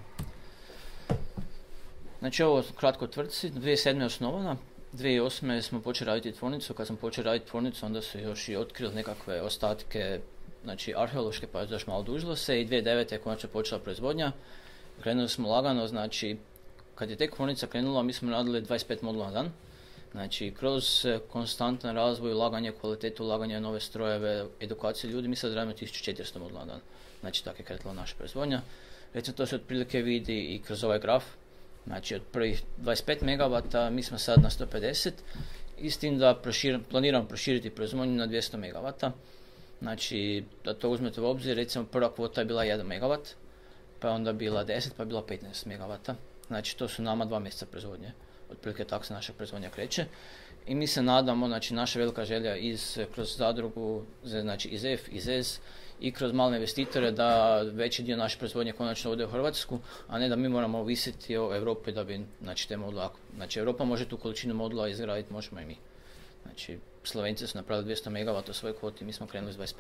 Znači, ovo kratko o tvrtci, 2007. je osnovana, 2008. smo počeli raditi tvornicu, kad smo počeli raditi tvornicu onda su još i otkrili nekakve ostatke, znači arheološke, pa još malo dužilo se i 2009. je konačno počela proizvodnja. Krenuli smo lagano, znači kad je tek tvornica krenula mi smo radili 25 modula na dan. Znači kroz konstantan razvoj, ulaganje kvalitetu, ulaganje nove strojeve, edukaciju ljudi, mi sad radimo 1400 modula na dan. Znači tako je kretala naša proizvodnja. Recimo to se otprilike vidi i kroz ovaj graf. Znači od prvih 25 MW mi smo sad na 150 i s tim da planiramo proširiti proizvodnju na 200 MW. Znači da to uzmete u obzir, recimo prva kvota je bila 1 MW, pa je onda bila 10, pa je bila 15 MW. Znači to su nama 2 mjeseca proizvodnje. Otprilike tako se naša proizvodnja kreće. I mi se nadamo, znači naša velika želja kroz zadrugu, znači iz EF, iz EZ i kroz male investitore da veći dio naše proizvodnje konačno ode u Hrvatsku, a ne da mi moramo ovisiti o Europi da bi, znači, te modula, znači Europa može tu količinu modula izgraditi, možemo i mi. Znači Slovenci su napravili 200 MW u svojoj kvoti, mi smo krenuli s 25.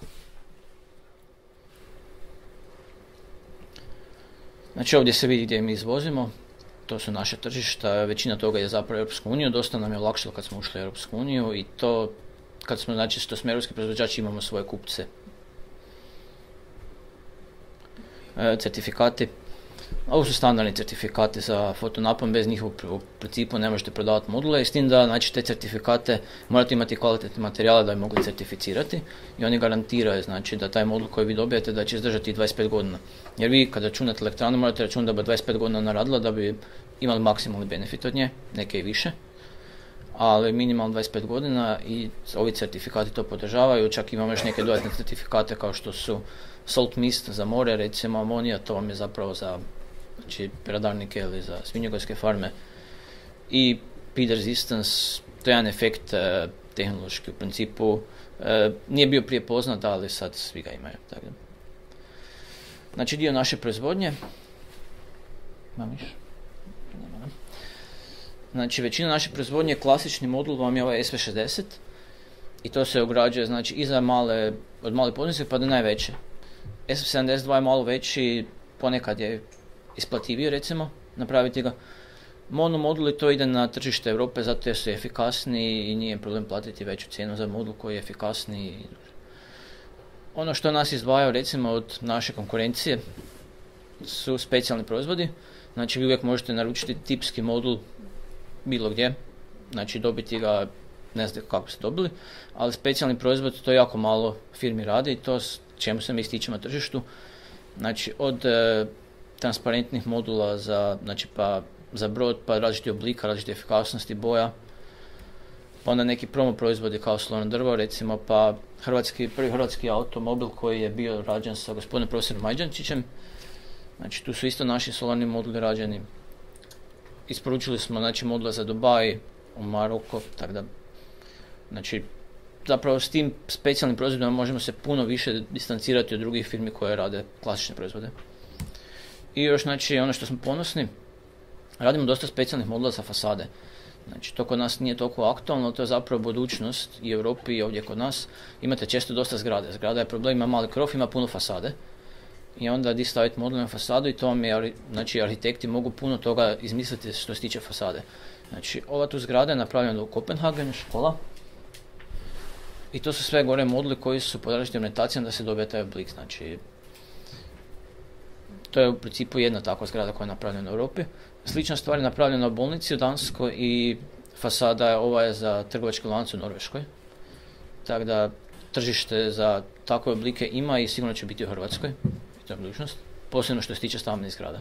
Znači ovdje se vidi gdje mi izvozimo. To su naše tržišta, većina toga je zapravo Europska unija, dosta nam je olakšalo kad smo ušli u Europsku uniju i to kad smo, znači, to smo europski proizvođači, imamo svoje kupce. Certifikati. Ovo su standardni certifikati za fotonapon, bez njih u principu ne možete prodavati module i s tim da, znači, te certifikate morate imati kvalitetne materijale da bi mogli certificirati i oni garantiraju, znači, da taj modul koji vi dobijete da će izdržati 25 godina. Jer vi kad računate elektranu morate računati da bi 25 godina naradila da bi imali maksimalni benefit od nje, neke i više, ali minimalno 25 godina i ovi certifikati to podržavaju, čak imamo još neke dodatne certifikate kao što su salt mist za more, recimo amonija, to vam je zapravo za, znači, peradarnike ili za svinjogojske farme, i heat resistance, to je jedan efekt tehnološki u principu, nije bio prije poznat, ali sad svi ga imaju. Tako. Znači dio naše proizvodnje, znači većina naše proizvodnje, klasični modul vam je ovaj SV60 i to se ugrađuje, znači, i za male, od male poduzetnike pa do najveće. SF72 je malo veći, ponekad je isplativije, recimo, napraviti ga. Monomoduli to ide na tržište Europe zato jer su efikasniji i nije problem platiti veću cijenu za modul koji je efikasniji. Ono što nas izdvaja, recimo, od naše konkurencije su specijalni proizvodi. Znači vi uvijek možete naručiti tipski modul bilo gdje, znači dobiti ga, ne znam kako ste dobili, ali specijalni proizvod to jako malo firmi radi i to s čemu se mi ističemo na tržištu. Znači od transparentnih modula za brod, pa različiti oblika, različite efikasnosti, boja, pa onda neki promo proizvodi kao solarno drvo, recimo, pa prvi hrvatski automobil koji je bio rađen sa gospodinom profesorom Majdančićem. Znači tu su isto naši solarni moduli rađeni. Isporučili smo znači modula za Dubai, u Maroko, tako da, znači, zapravo s tim specijalnim proizvodima možemo se puno više distancirati od drugih firmi koje rade klasične proizvode. I još, znači, ono što smo ponosni, radimo dosta specijalnih modula za fasade. Znači, to kod nas nije toliko aktualno, to je zapravo budućnost i u Europi i ovdje kod nas. Imate često dosta zgrade. Zgrada je problem, ima mali krov, ima puno fasade. I onda di staviti modul na fasadu i to vam je, znači, arhitekti mogu puno toga izmisliti što se tiče fasade. Znači, ova tu zgrada je napravljena u Kopenhagenu, škola. I to su sve gore moduli koji su pod različitim orijentacijama da se dobije taj oblik. Znači, to je u principu jedna takva zgrada koja je napravljena u Europi. Slična stvar je napravljena u bolnici u Danskoj i fasada ova je za trgovački lanac u Norveškoj. Tako da tržište za takve oblike ima i sigurno će biti u Hrvatskoj. I to je budućnost. Posebno što se tiče stambenih zgrada.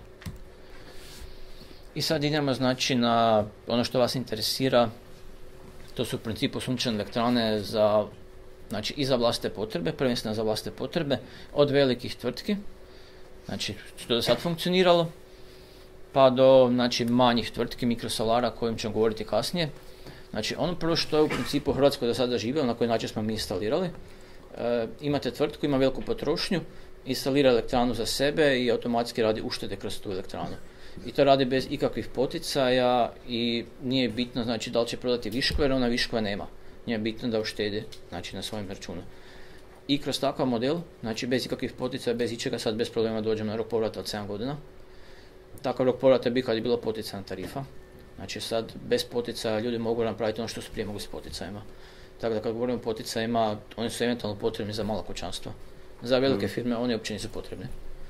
I sad idemo znači na ono što vas interesira. To su u principu sunčane elektrane znači i za vlastite potrebe, prvenstveno za vlastite potrebe, od velikih tvrtki, znači što je do sad funkcioniralo, pa do znači, manjih tvrtki, mikrosolara, o kojim ćemo govoriti kasnije. Znači ono prvo što je u principu u Hrvatskoj do sada živjelo, na koji način smo mi instalirali, imate tvrtku, ima veliku potrošnju, instalira elektranu za sebe i automatski radi uštede kroz tu elektranu. I to radi bez ikakvih poticaja i nije bitno znači, da li će prodati viškove jer ona viškova nema. Nije bitno da uštedi znači, na svojim računu. I kroz takav model, znači bez ikakvih poticaja, bez ičega, sad bez problema dođemo na rok povrata od 7 godina. Takav rok povrata bi kad je bila poticajna tarifa. Znači sad bez poticaja ljudi mogu napraviti ono što su prije mogli s poticajima. Tako da kad govorimo o poticajima, oni su eventualno potrebni za malo kućanstva. Za velike firme oni uopće nisu potrebni.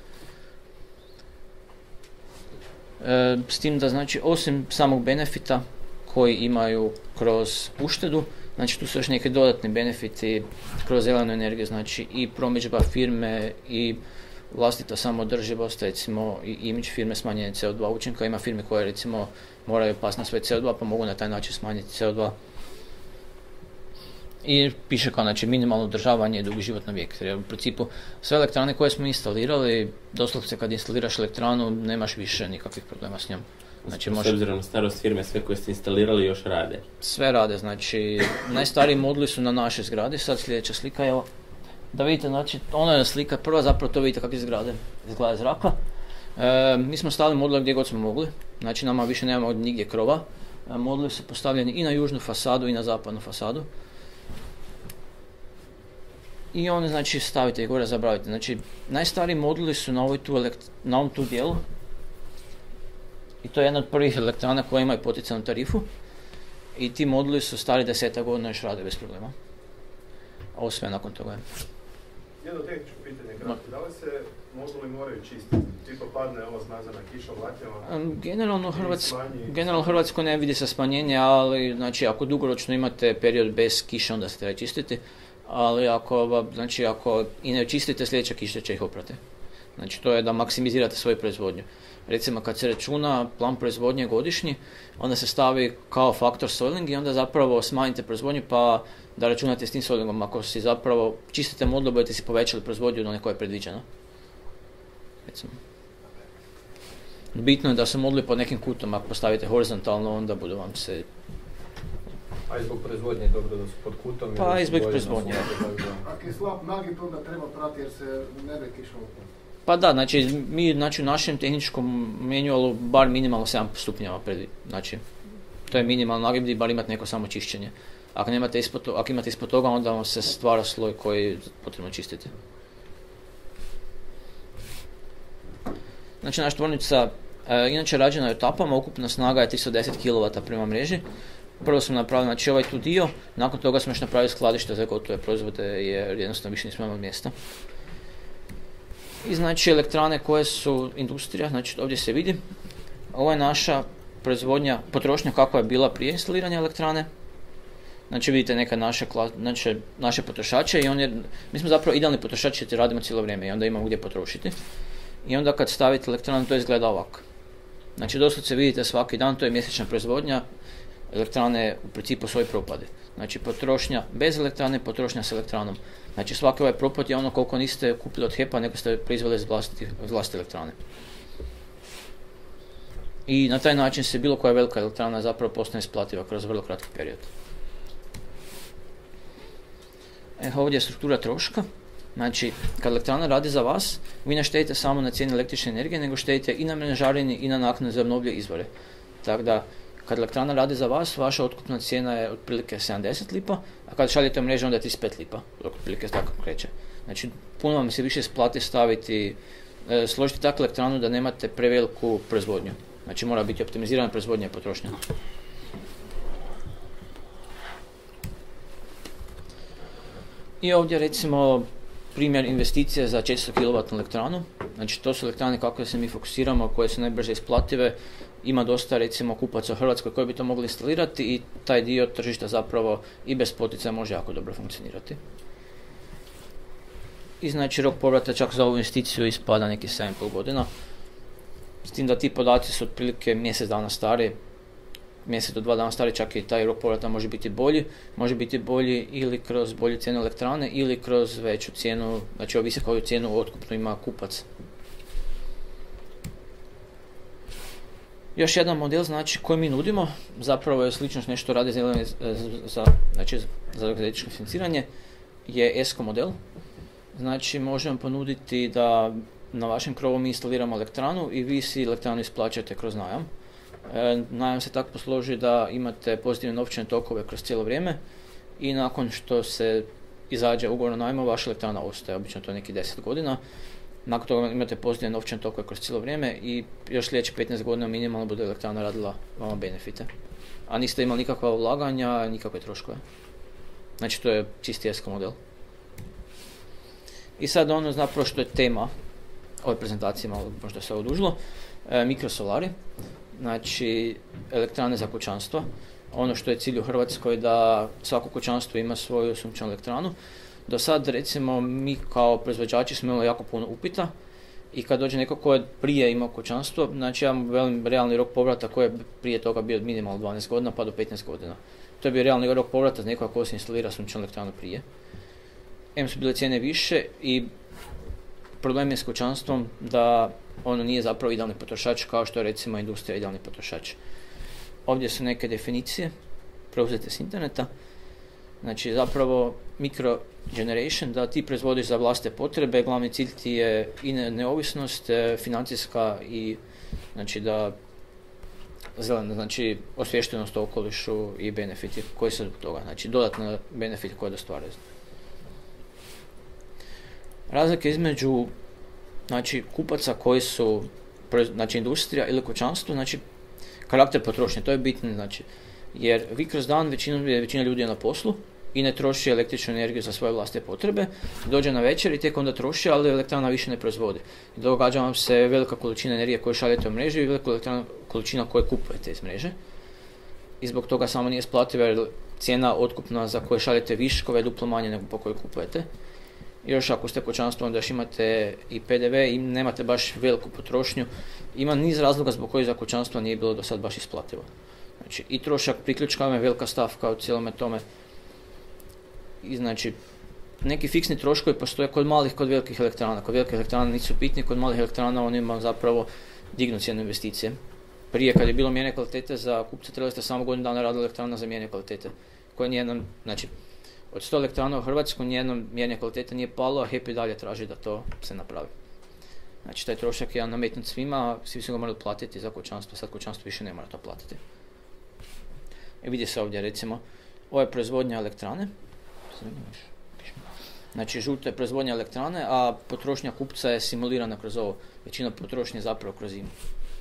S tim da znači osim samog benefita koji imaju kroz uštedu, znači tu su još neki dodatni benefiti kroz zelenu energiju, znači i promidžba firme i vlastita samoodrživost, recimo i imidž firme, smanjenje CO2 učinka. Ima firme koje recimo moraju pasti na sve CO2 pa mogu na taj način smanjiti CO2. I piše kao znači minimalno održavanje i dugi život na vijek. Jer u principu sve elektrane koje smo instalirali, doslovce kad instaliraš elektranu nemaš više nikakvih problema s njom. Znači, s obzirom na starost firme, sve koje ste instalirali još rade? Sve rade, znači najstariji moduli su na našoj zgradi. Sad sljedeća slika, evo, da vidite, znači ona je slika, prva zapravo to vidite kakve zgrade izgleda zraka. Mi smo stavili module gdje god smo mogli, znači nama više nemamo nigdje krova. Moduli su postavljeni i na južnu fasadu i na zapadnu fasadu. I one znači stavite ih gore, zabravite. Znači najstariji moduli su na ovom tu dijelu. I to je jedna od prvih elektrana koja imaju poticajnu tarifu. I ti moduli su stari 10 godina još rade bez problema. A ovo sve nakon toga je. Jedno tehničko pitanje kratko. Da li se moduli moraju čistiti? Tipa padne ova smazana kiša blatnjava? Generalno Hrvatsko ne vidi sa smanjenje, ali znači ako dugoročno imate period bez kiše onda se treba čistiti. Ali ako i ne čistite, sljedeća kiša će ih oprati. Znači to je da maksimizirate svoju proizvodnju. Recimo kad se računa plan proizvodnje godišnji, onda se stavi kao faktor soiling i onda zapravo smanjite proizvodnju pa da računate s tim soilingom. Ako si zapravo čistite modul, budete si povećali proizvodnju od one koja je predviđena. Recimo. Bitno je da su moduli pod nekim kutom, ako postavite horizontalno, onda budu vam se... A i zbog proizvodnje je dobro da su pod kutom? Pa i zbog proizvodnje. Ako je slab nagib, onda treba prati jer se ne bi kiša upala. Pa da, znači mi u našem tehničkom manualu bar minimalno 7 stupnjeva znači to je minimalno nagib gdje bar imate neko samo čišćenje. Ako imate ispod toga, onda vam se stvara sloj koji je potrebno čistiti. Znači naša tvornica inače rađena je etapama, ukupna snaga je 310 kW prema mreži. Prvo smo napravili znači ovaj tu dio, nakon toga smo još napravili skladište za gotove proizvode jer jednostavno više nismo imali mjesta. I znači elektrane koje su industrija, znači ovdje se vidi, ovo je naša potrošnja kakva je bila prije instaliranja elektrane. Znači vidite neke naše potrošače i mi smo zapravo idealni potrošači jer radimo cijelo vrijeme i onda imamo gdje potrošiti. I onda kad stavite elektranu to izgleda ovako. Znači doslovce vidite svaki dan, to je mjesečna proizvodnja, elektrane u principu svoj propade. Znači potrošnja bez elektrane, potrošnja s elektranom. Znači svaki ovaj propad je ono koliko niste kupili od HEP-a nego ste proizveli iz vlastite elektrane. I na taj način se bilo koja velika elektrana zapravo postane isplativa kroz vrlo kratki period. Ovdje je struktura troška. Znači, kad elektrana radi za vas, vi ne štedite samo na cijeni električne energije, nego štedite i na mrežarini i na naknade za obnovljive izvore. Tako da, kad elektrana radi za vas, vaša otkupna cijena je otprilike 70 lipa, a kad šaljete u mrežu onda je 35 lipa, dok otprilike tako kreće. Znači, puno vam se više isplati staviti, složiti takvu elektranu da nemate preveliku proizvodnju. Znači, mora biti optimizirana proizvodnja i potrošnja. I ovdje recimo primjer investicije za 400 kW elektranu. Znači to su elektrane kako se mi fokusiramo, koje su najbrže isplative. Ima dosta recimo kupaca u Hrvatskoj koji bi to mogli instalirati i taj dio tržišta zapravo i bez poticaja može jako dobro funkcionirati. I znači rok povrata čak za ovu investiciju ispada neki 7,5 godina. S tim da ti podaci su otprilike mjesec dana stari, mjesec do 2 dana stari, čak i taj rok povrata može biti bolji. Može biti bolji ili kroz bolju cijenu elektrane ili kroz veću cijenu, znači ovisi koju cijenu otkupnu ima kupac. Još jedan model znači koji mi nudimo, zapravo je slično nešto radi za električno financiranje, je ESCO model. Znači možemo ponuditi da na vašem krovu mi instaliramo elektranu i vi si elektranu isplaćate kroz najam. Najam se tako posloži da imate pozitivne novčane tokove kroz cijelo vrijeme i nakon što se izađe ugovor o najmu, vaša elektrana ostaje, obično to je neki 10 godina. Nakon toga imate pozitivne novčane tokove kroz cijelo vrijeme i još sljedećih 15 godina minimalno bude elektrana radila vama benefite. A niste imali nikakva ulaganja, nikakve troškove. Znači to je čisti ESCO model. I sad ono zapravo što je tema ove prezentacije, malo možda se odužilo, mikrosolari. Znači elektrane za kućanstvo. Ono što je cilj u Hrvatskoj da svako kućanstvo ima svoju sunčanu elektranu. Do sad recimo mi kao proizvođači smo imali jako puno upita i kad dođe neko ko je prije imao kućanstvo, znači ja velim realni rok povrata koji je prije toga bio minimalno 12 godina pa do 15 godina. To je bio realni rok povrata za nekoga ko se instalira sunčanu elektranu prije. Su bile cijene više i problem je s kućanstvom da ono nije zapravo idealni potrošač kao što je recimo industrija idealni potrošač. Ovdje su neke definicije preuzete s interneta. Znači zapravo micro generation, da ti proizvodiš za vlastite potrebe, glavni cilj ti je i neovisnost, financijska i znači da zelena, znači osviještenost o okolišu i benefiti koji su toga, znači dodatne benefiti koje dostvaraju. Razlike između znači kupaca koji su znači industrija ili kućanstvo, znači karakter potrošnje, to je bitno, znači jer vi kroz dan većina ljudi je na poslu i ne troši električnu energiju za svoje vlastite potrebe, dođe na večer i tek onda troši, ali elektrana više ne proizvodi. I događa vam se velika količina energije koju šaljete u mrežu i velika količina koju kupujete iz mreže. I zbog toga samo nije isplativa jer cijena otkupna za koju šaljete viškove je duplo manje nego po kojoj kupujete. I još ako ste kućanstvo onda još imate i PDV i nemate baš veliku potrošnju. Ima niz razloga zbog kojih za kućanstvo nije bilo do sad baš isplativo. Znači i trošak priključka je velika stavka u cijelome tome. I znači neki fiksni troškovi postoje kod malih, kod velikih elektrana. Kod velikih elektrana nisu bitni, kod malih elektrana oni ima zapravo dignu cijenu investicije. Prije kad je bilo mjerenje kvalitete za kupce trebali ste samo godinu dana radili elektrana za mjerenje kvalitete. Koje nijednom, znači od 100 elektrana u Hrvatsku nijednom mjerenje kvalitete nije palo, a HEP i dalje traži da to se napravi. Znači taj trošak je nametnut svima, svi su ga morali platiti za kućanstvo, sad kućanstvo više ne mora to platiti. I vidi se ovdje recimo, ovo je proizvodnja elektrane. Znači žuto je proizvodnja elektrane, a potrošnja kupca je simulirana kroz ovo. Većina potrošnje je zapravo kroz zimu.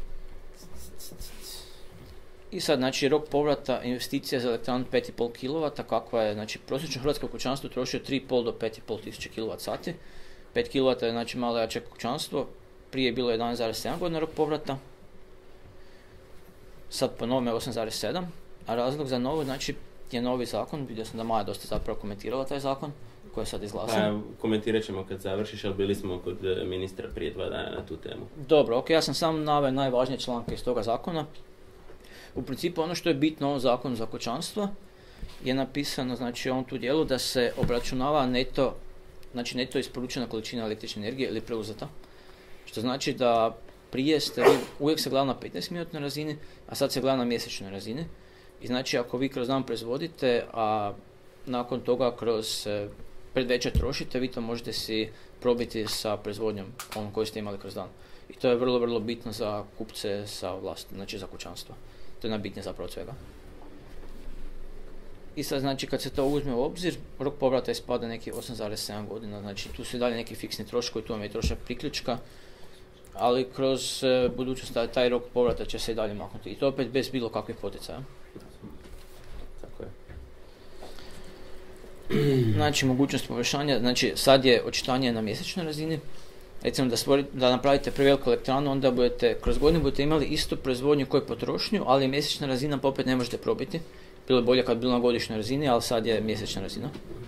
I sad, znači, rok povrata investicija za elektranu 5,5 kW, kakva je, znači, prosječno hrvatsko kućanstvo troši od 3,5 do 5,5 tisuće kWh. 5 kW je, znači, malo jače kućanstvo, prije je bilo 11,7 godina rok povrata. sad po novome 8,7, a razlog za novo znači je novi zakon, vidio sam da Maja dosta zapravo komentirala taj zakon koji je sad izglasan. Komentirat ćemo kad završiš, ali bili smo kod ministra prije 2 dana na tu temu. Dobro, ok, ja sam sam naveo najvažnije članke iz toga zakona. U principu ono što je bitno u ovom zakonu za kućanstva je napisano, znači u ovom tu dijelu da se obračunava neto isporučena količina električne energije ili preuzeta. Što znači da prije ste uvijek se gledali na 15-minutnoj razini, a sad se gleda na mjesečnoj razini. I znači ako vi kroz dan proizvodite, a nakon toga kroz predvečer trošite, vi to možete si probiti sa proizvodnjom onom koju ste imali kroz dan. I to je vrlo, vrlo bitno za kupce sa vlasti, znači za kućanstvo. To je najbitnije zapravo od svega. I sad znači kad se to uzme u obzir, rok povrata ispada neki 8,7 godina, znači tu su i dalje neki fiksni troškovi, tu vam je trošak priključka, ali kroz budućnost taj rok povrata će se i dalje maknuti. I to opet bez bilo kakvih poticaja. Tako je. Znači mogućnost poboljšanja, znači sad je očitanje na mjesečnoj razini. Recimo da napravite preveliku elektranu, onda kroz godinu budete imali istu proizvodnju koju potrošnju, ali mjesečna razina pa opet ne možete probiti. Bilo je bolje kad bilo na godišnjoj razini, ali sad je mjesečna razina.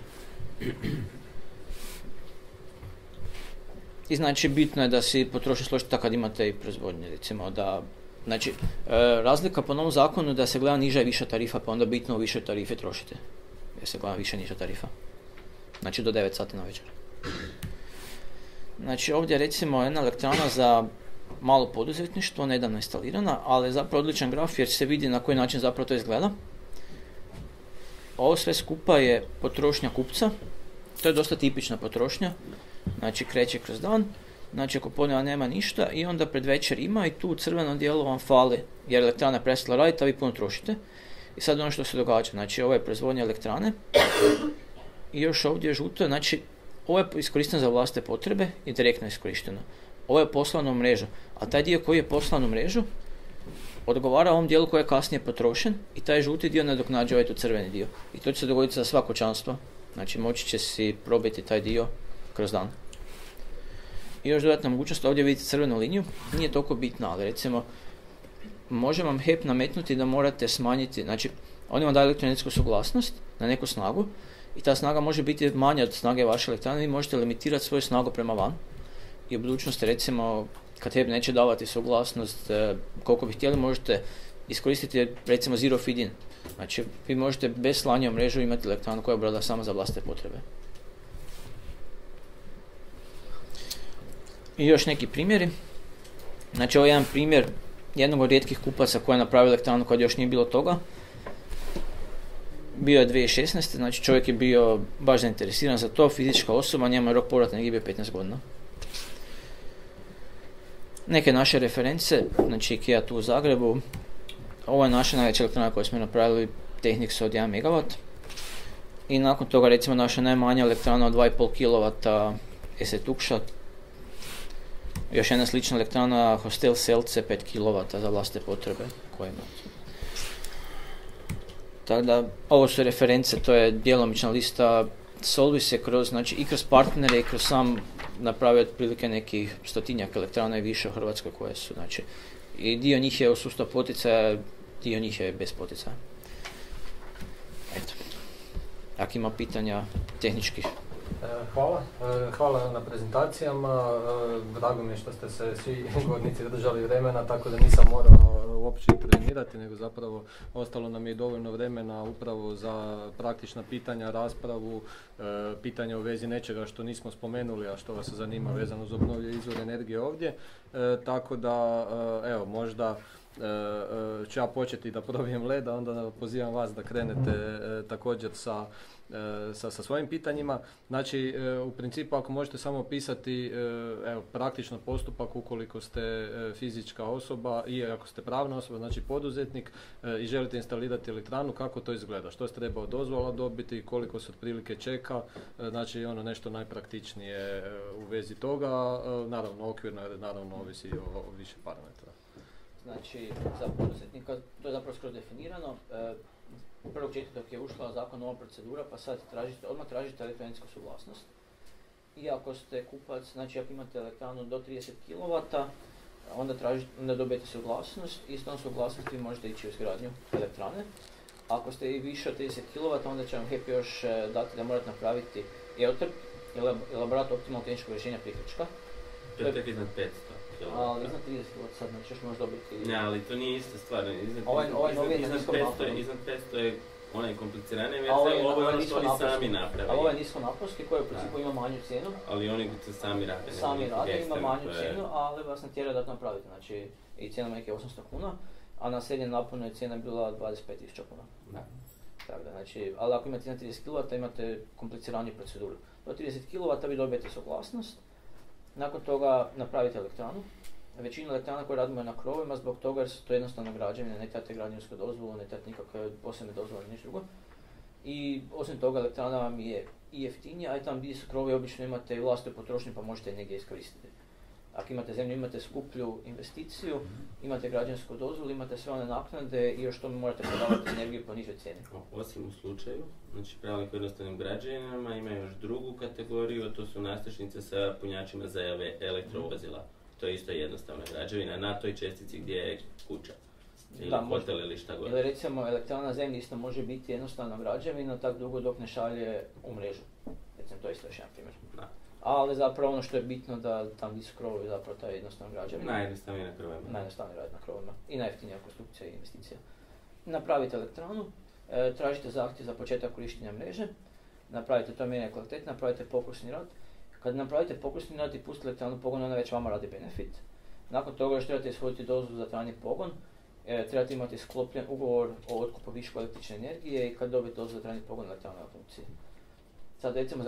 I znači bitno je da si potrošnju složite kad imate i proizvodnje, recimo da, znači razlika po novom zakonu da se gleda niža i viša tarifa, pa onda bitno u višoj tarifi trošite. Jer se gleda viša i niža tarifa. Znači do 9 sati na večer. Znači ovdje recimo jedna elektrana za malo poduzetništvo, nedavno instalirana, ali je zapravo odličan graf jer se vidi na koji način zapravo to izgleda. Ovo sve skupa je potrošnja kupca, to je dosta tipična potrošnja, znači kreće kroz dan, znači ako podneva nema ništa i onda pred večer ima i tu u crvenom dijelu vam fali jer elektrana je prestala raditi, a vi puno trošite. I sad ono što se događa, znači ovo je proizvodnja elektrane i još ovdje je žuto, znači ovo je iskorišteno za vlastite potrebe i direktno iskorišteno. Ovo je poslano u mrežu, a taj dio koji je poslan u mrežu odgovara ovom dijelu koji je kasnije potrošen i taj žuti dio nadoknađuje ovaj tu crveni dio. I to će se dogoditi za svako kućanstvo, znači moći će si probiti taj dio kroz dan. I još dodatna mogućnost, ovdje vidite crvenu liniju, nije toliko bitna, ali recimo može vam HEP nametnuti da morate smanjiti, znači oni vam daju elektroenergetsku suglasnost na neku snagu i ta snaga može biti manja od snage vaše elektrane, vi možete limitirati svoju snagu prema van i u budućnosti recimo kad HEP neće davati suglasnost koliko bi htjeli, možete iskoristiti recimo zero feed in. Znači vi možete bez slanja u mrežu imati elektranu koja obrada samo za vlastite potrebe. I još neki primjeri. Znači ovo je jedan primjer jednog od rijetkih kupaca koji je napravio elektranu kad još nije bilo toga. Bio je 2016. Znači čovjek je bio baš zainteresiran za to, fizička osoba, njemu je rok povrata negdje bio 15 godina. Neke naše reference, znači IKEA tu u Zagrebu. Ovo je naša najveća elektrana koju smo napravili, Technics od 1 MW. I nakon toga recimo naša najmanja elektrana od 2,5 kW SE Tukša. Još jedna slična elektrana Hostel Selce 5 kW za vlastite potrebe koje imate. Tako da, ovo su reference, to je djelomična lista. Solvis je i kroz partnere i kroz sam napravio otprilike nekih 100-tinjak elektrana i više u Hrvatskoj koje su, znači, i dio njih je u sustavu poticaja, dio njih je bez poticaja. Eto. Ako ima pitanja tehničkih. Hvala na prezentacijama, drago mi je što ste se svi govornici držali vremena, tako da nisam morao uopće intervenirati, nego zapravo ostalo nam je dovoljno vremena upravo za praktična pitanja, raspravu, pitanja u vezi nečega što nismo spomenuli, a što vas zanima vezano za obnovljive izvore energije ovdje, tako da evo možda ću ja početi da probijem led, a onda pozivam vas da krenete također sa svojim pitanjima. Znači, u principu ako možete samo opisati praktično postupak ukoliko ste fizička osoba i ako ste pravna osoba, znači poduzetnik i želite instalirati elektranu, kako to izgleda, što se treba od dozvola dobiti, koliko se otprilike čeka, znači ono nešto najpraktičnije u vezi toga, naravno okvirno naravno ovisi o više parametra. Znači, za poduzetnika, to je zapravo skoro definirano. 1.4. je ušla zakonova procedura, pa sad odmah tražite elektroenergetsku suglasnost. I ako ste kupac, znači ako imate elektranu do 30 kW, onda dobijete suglasnost i s tom suglasnosti vi možete ići u izgradnju elektrane. Ako ste i više od 30 kW, onda će vam HEP još dati da morate napraviti EOTRP, elaborat optimalnog tehničkog rješenja priključka. To je tek iznad 500 kW. Ali iznad 30 kW sad, znači još možeš dobiti... Ne, ali to nije ista stvar. Iznad 500 je onaj kompliciraniji već, ovo je ono što oni sami napravi. Ali ovo je niskonaponski koji u principu ima manju cijenu. Ali oni to sami rade. Sami rade, ima manju cijenu, ali vas ne tjera da to napravite. Znači, i cijena je neke 800 kuna, a na srednjem naponu je cijena bila 25.000 kuna. Da. Tako da, znači, ali ako imate na 30 kW imate kompliciraniju proceduru. Do 30 kW vi dobijete suglasnost, nakon toga napravite elektranu. Većina elektrana koje radimo je na krovovima zbog toga jer su to jednostavno građevine, ne trebate građevinsku dozvolu, ne trebate nikakve posebne dozvole, ništa drugo. I osim toga elektrana vam je i jeftinija, a i tam gdje su krovi obično imate i vlastitu potrošnju pa možete je negdje iskoristiti. Ako imate zemlju, imate skuplju investiciju, imate građevinsku dozvolu, imate sve one naknade i još tome morate prodavati energiju po nižoj cijeni. Osim u slučaju, znači pravilnik o jednostavnim građevinama ima još drugu kategoriju, a to su nastrešnice sa punjačima za elektrovozila. To je isto jednostavna građevina na toj čestici gdje je kuća. Ili hotel ili šta god. Ili recimo elektrana na zemlji isto može biti jednostavna građevina tako dugo dok ne šalje u mrežu. Recimo to je isto još jedan primjer. Da. Ali zapravo ono što je bitno da tam gdje su krovovi zapravo ta je jednostavna građevina. Najjednostavnije na krovovima. Najjednostavnije raditi na krovovima. I najjeftinija konstrukcija i investicija. Napravite elektranu, tražite zahtjev za početak korištenja mreže, napravite to mjerenje kvalitete, napravite pokusni rad. Kad napravite pokusni rad i pustite elektranu pogon, ona već vama radi benefit. Nakon toga još trebate ishoditi dozvolu za trajni pogon, trebate imati sklopljen ugovor o otkupu viška električne energije i kad dobijete dozvolu za trajni pogon, elektrana je u funkciji. Sad recimo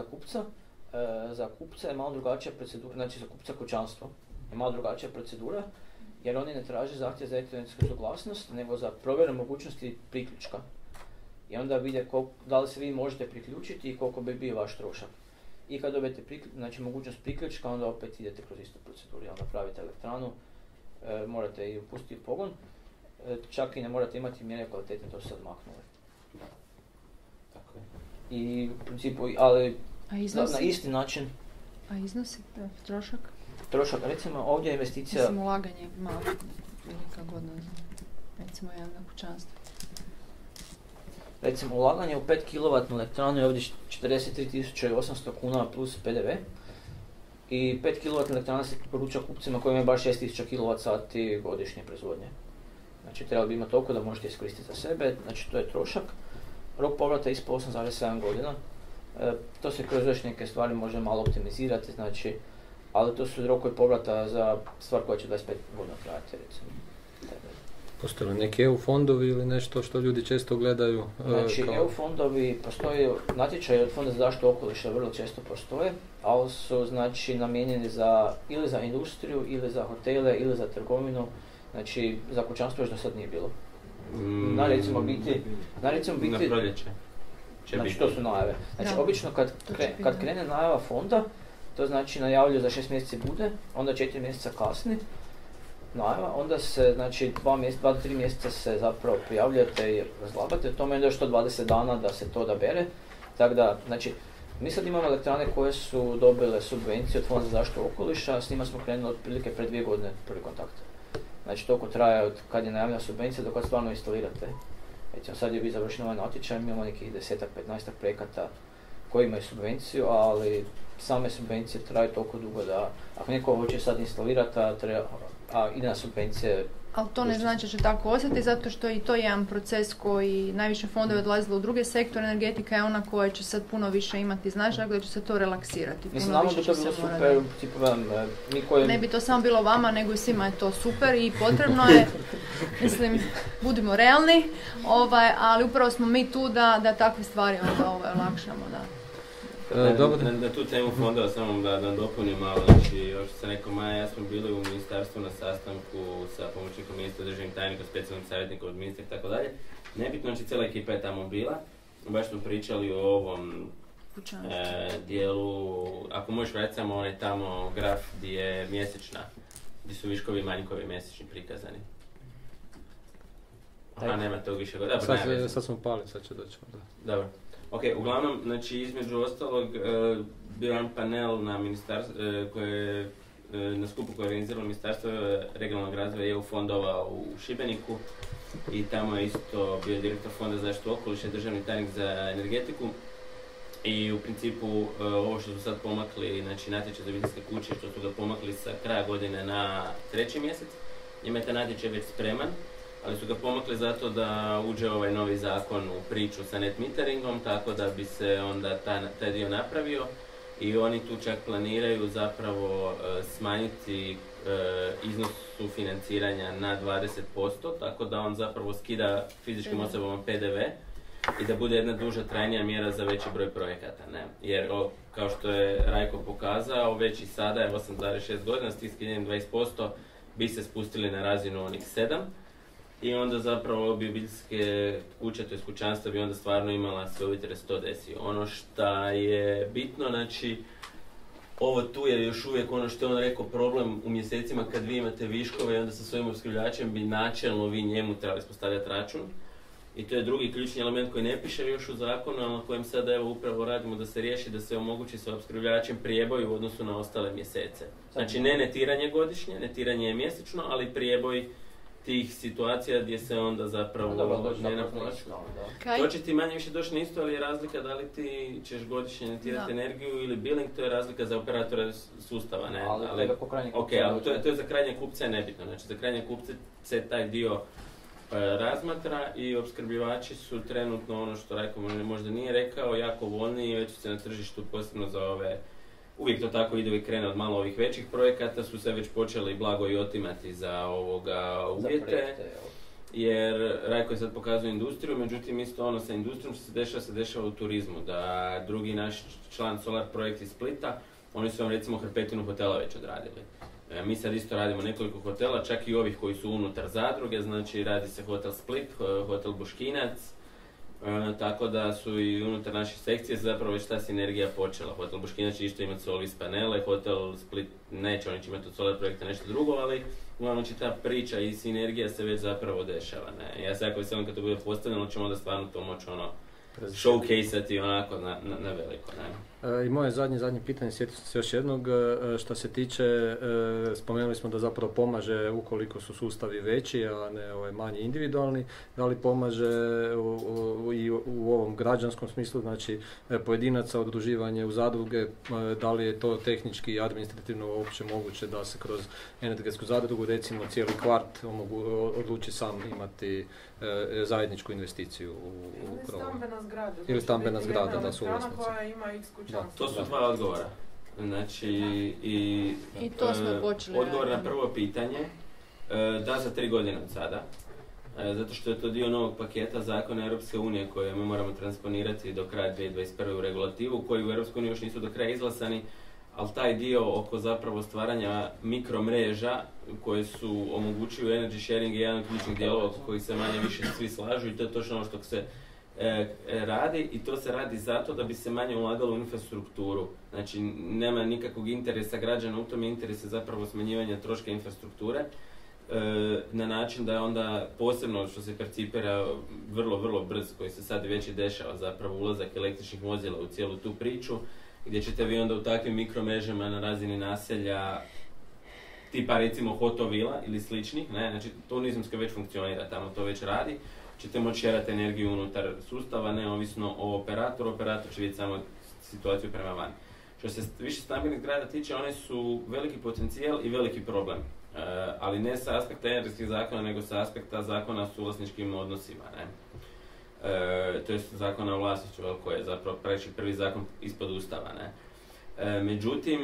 za kupca je malo drugačija procedura, znači za kupca kućanstvo je malo drugačija procedura jer oni ne traže zahtjev za elektronsku suglasnost nego za provjeru mogućnosti priključka. I onda vide da li se vi možete priključiti i koliko bi bio vaš trošak. I kad dobijete mogućnost priključka, onda opet idete kroz istu proceduru. Onda napravite elektranu, morate ju pustiti u pogon, čak i ne morate imati mjere kvalitete, to su sad maknuli. Tako je. I u principu, ali na isti način. A iznosi trošak? Trošak, recimo ovdje je investicija... Mislim ulaganje malo, velika godina, recimo jedan na kućanstvo. Recimo ulaganje u 5 kW elektranu je ovdje 43.800 kuna plus PDV. I 5 kW elektrana se poruča kupcima koji imaju baš 6.000 kWh godišnje proizvodnje. Znači trebali bi imati toliko da možete iskoristiti za sebe, znači to je trošak. Rok povrata je ispod 8,7 godina. To se kroz još neke stvari može malo optimizirati, znači, ali to su rokovi povrata za stvar koja će 25 godina trajati, recimo. Postoje li neki EU fondovi ili nešto što ljudi često gledaju? Znači EU fondovi, postoji natječaj od Fonda za zaštitu okoliša, vrlo često postoje, ali su znači namijenjeni ili za industriju, ili za hotele, ili za trgovinu, znači za kućanstvo još do sad nije bilo. Na recimo biti... Na proljeće. Znači to su najave. Znači obično kad krene najava fonda, to znači najavljuju za 6 mjeseci bude, onda 4 mjeseca kasni najava, onda se, znači 2 do 3 mjeseca se zapravo prijavljujete i razlagate, to meni još 120 dana da se to odabere. Tako da, znači, mi sad imamo elektrane koje su dobile subvencije od Fonda za zaštitu okoliša, s njima smo krenuli otprilike pred 2 godine prvi kontakt. Znači toliko traje od kad je najavljena subvencija do kad stvarno instalirate. Recimo sad je vi završeno ovaj natječaj, mi imamo nekih 10-15 projekata koji imaju subvenciju, ali same subvencije traju toliko dugo da ako neko hoće sad instalirati, a ide na subvencije... Ali to ne znači da će tako ostati, zato što i to je jedan proces koji najviše fondove odlazilo u druge sektore. Energetika je ona koja će sad puno više imati značaj, da će se to relaksirati. Mislim, nama bi to bilo super, Ne bi to samo bilo vama, nego i svima je to super i potrebno je, mislim, budimo realni, ali upravo smo mi tu da takve stvari onda olakšamo, da. Na tu temu fondova samo da dopunim malo, znači još se neko maja, ja smo bili u ministarstvu na sastanku sa pomoćnikom ministra, državnim tajnikom, specijalnim savjetnikom od ministra i tako dalje. Nebitno, znači cijela ekipa je tamo bila, baš smo pričali o ovom dijelu, ako možeš vratiti samo onaj tamo graf gdje je mjesečna, gdje su viškovi i manjkovi mjesečni prikazani. Aha, nema tog više godina. Sad smo pali, sad će doći. Dobro. Ok, uglavnom, znači između ostalog bio jedan panel na ministarstvu koji je na skupu koje je organiziralo Ministarstvo regionalnog razvoja EU fondova u Šibeniku i tamo je isto bio direktor Fonda za zaštitu okoliša i državni tajnik za energetiku. I u principu ovo što su sad pomakli, znači natječaj za obiteljske kuće, što su ga pomakli sa kraja godine na 3. mjesec, njima je taj natječaj već spreman, ali su ga pomakli zato da uđe ovaj novi zakon u priču sa net meteringom, tako da bi se onda taj dio napravio i oni tu čak planiraju zapravo smanjiti iznos sufinanciranja na 20%, tako da on zapravo skida fizičkim osobama PDV i da bude jedna duža trajnija mjera za veći broj projekata, ne? Jer kao što je Rajko pokazao, već i sada je 8,6 godina, s tih skidanjem 20% bi se spustili na razinu onih 7 i onda zapravo bi obiteljske kuće, to je kućanstva, bi onda stvarno imala sve uvjete da se to desi. Ono što je bitno, znači, ovo tu je još uvijek ono što je on rekao problem u mjesecima kad vi imate viškove i onda sa svojim opskrbljivačem bi načelno vi njemu trebali ispostavljati račun. I to je drugi ključni element koji ne piše još u zakonu, ali na kojem sada evo upravo radimo da se riješi, da se omogući sa opskrbljivačem prijeboj u odnosu na ostale mjesece. Znači ne netiranje godišnje, netiranje je mjesečno, ali prijeboj tih situacija gdje se onda zapravo ne naplaću. To će ti manje više doći na isto, ali je razlika da li ti ćeš godišnje netirati energiju ili billing, to je razlika za operatora sustava. Ne? Ali to je za krajnje kupce nebitno. Znači za krajnje kupce se taj dio razmatra i opskrbljivači su trenutno ono što Rajko možda nije rekao, jako voljni i već se na tržištu posebno za ove, uvijek to tako ide i krene od malo ovih većih projekata, su se već počeli blago i otimati za ovoga uvjete, jer Rajko je sad pokazuje industriju, međutim isto ono sa industrijom što se dešava u turizmu, da drugi naš član Solar Projekt iz Splita, oni su vam recimo hrpetinu hotela već odradili. Mi sad isto radimo nekoliko hotela, čak i ovih koji su unutar zadruge, znači radi se hotel Split, hotel Boškinac, tako da su i unutar naših sekcije zapravo već ta sinergija počela. Hotel Boškinac će isto imati Solis panele, hotel Split neće, oni će imati od Solar Projekta nešto drugo, ali uglavnom će ta priča i sinergija se već zapravo dešava. Ne? Ja se jako veselim kad to bude postavljeno, ćemo onda stvarno to moći showcase-ati onako na veliko. Ne? I moje zadnje pitanje, sjetio sam se još jednog, što se tiče, spomenuli smo da zapravo pomaže ukoliko su sustavi veći, a ne manji individualni, da li pomaže i u ovom građanskom smislu, znači pojedinaca, udruživanje u zadruge, da li je to tehnički i administrativno uopće moguće da se kroz energetsku zadrugu, recimo cijeli kvart odluči sam imati zajedničku investiciju u krovu. Ili stambena zgrada, da su vlasnici. Koja ima x kućanstva. To su dva odgovora. Znači, i to smo počeli odgovor na prvo pitanje, da za 3 godine od sada, zato što je to dio novog paketa zakona Europske unije koje mi moramo transponirati do kraja 2021. u regulativu, koji u Europskoj uniji još nisu do kraja izglasani, ali taj dio oko zapravo stvaranja mikromreža koje su omogućuju energy sharing je jedan od ključnih dijelova oko kojih se manje više svi slažu i to je točno ono što se radi i to se radi zato da bi se manje ulagalo u infrastrukturu. Znači nema nikakvog interesa građana, u tome interese zapravo smanjivanja troška infrastrukture na način da je onda posebno što se percipira vrlo brzo koji se sad već i dešava zapravo ulazak električnih vozila u cijelu tu priču gdje ćete vi onda u takvim mikromrežama na razini naselja tipa recimo Hotovila ili sličnih, ne? Znači to u Nizozemskoj već funkcionira, tamo to već radi, ćete moći šerati energiju unutar sustava, neovisno o operatoru, operator će vidjeti samo situaciju prema van. Što se više stambenih zgrada tiče, one su veliki potencijal i veliki problem, ali ne sa aspekta energetskih zakona, nego sa aspekta zakona o suvlasničkim odnosima, ne? To je zakona o vlasništvu, koji je zapravo prvi zakon ispod Ustava, ne? Međutim,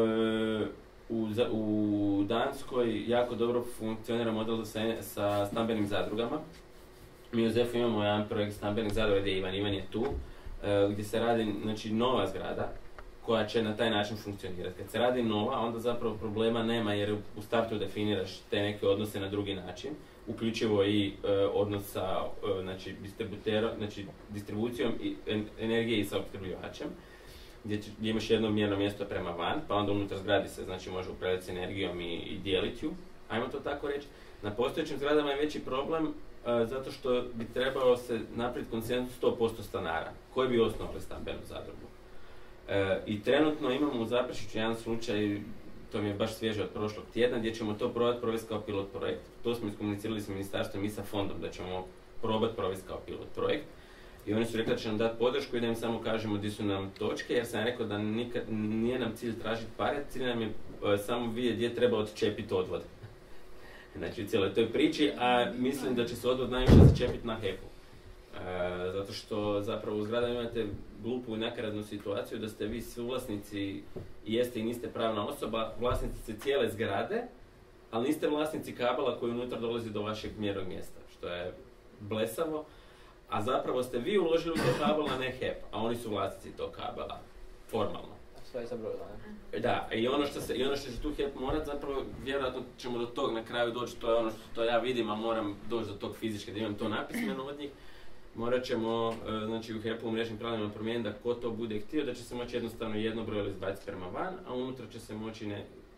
u Danskoj jako dobro funkcionira model sa stambenim zadrugama. Mi u ZEF-u imamo jedan projekt stambenih zadruga gdje Ivan je tu, gdje se radi znači, nova zgrada koja će na taj način funkcionirati. Kad se radi nova, onda zapravo problema nema jer u startu definiraš te neke odnose na drugi način, uključivo i odnos sa znači, distribucijom energije i sa opskrbljivačem, gdje imaš jedno mjerno mjesto prema van, pa onda unutar zgradi se znači, može upravljati s energijom i dijeliti ju, ajmo to tako reći. Na postojećim zgradama je veći problem zato što bi trebalo se napraviti konsenzus 100% stanara koji bi osnovali stambenu zadrugu. I trenutno imamo u Zaprešiću jedan slučaj to mi je baš svježe od prošlog tjedna, gdje ćemo to probati provesti kao pilot projekt. To smo iskomunicirali s ministarstvom i sa fondom, da ćemo probati provesti kao pilot projekt. I oni su rekli da će nam dati podršku i da im samo kažemo gdje su nam točke, jer sam rekao da nije nam cilj tražiti pare, cilj nam je samo vidjeti gdje treba odčepiti odvod. Znači u cijeloj toj priči, a mislim da će se odvod najviše začepiti na HEP-u. Zato što zapravo u zgradama imate glupu i nakaradnu situaciju da ste vi suvlasnici, jeste i niste pravna osoba, vlasnici ste cijele zgrade, ali niste vlasnici kabela koji unutra dolazi do vašeg mjernog mjesta, što je blesavo. A zapravo ste vi uložili u to kabel, a ne HEP, a oni su vlasnici tog kabela, formalno. Sve je zabrojilo, ne? Da, i ono što će tu HEP morat, zapravo vjerojatno ćemo do tog na kraju doći, to je ono što ja vidim, a moram doći do tog fizičke, da imam to napismeno od njih. Morat ćemo, znači u HEP-u u mrežnim pravilima promijeniti da ko to bude htio, da će se moći jednostavno jedno brojilo izbaciti prema van, a unutra će se moći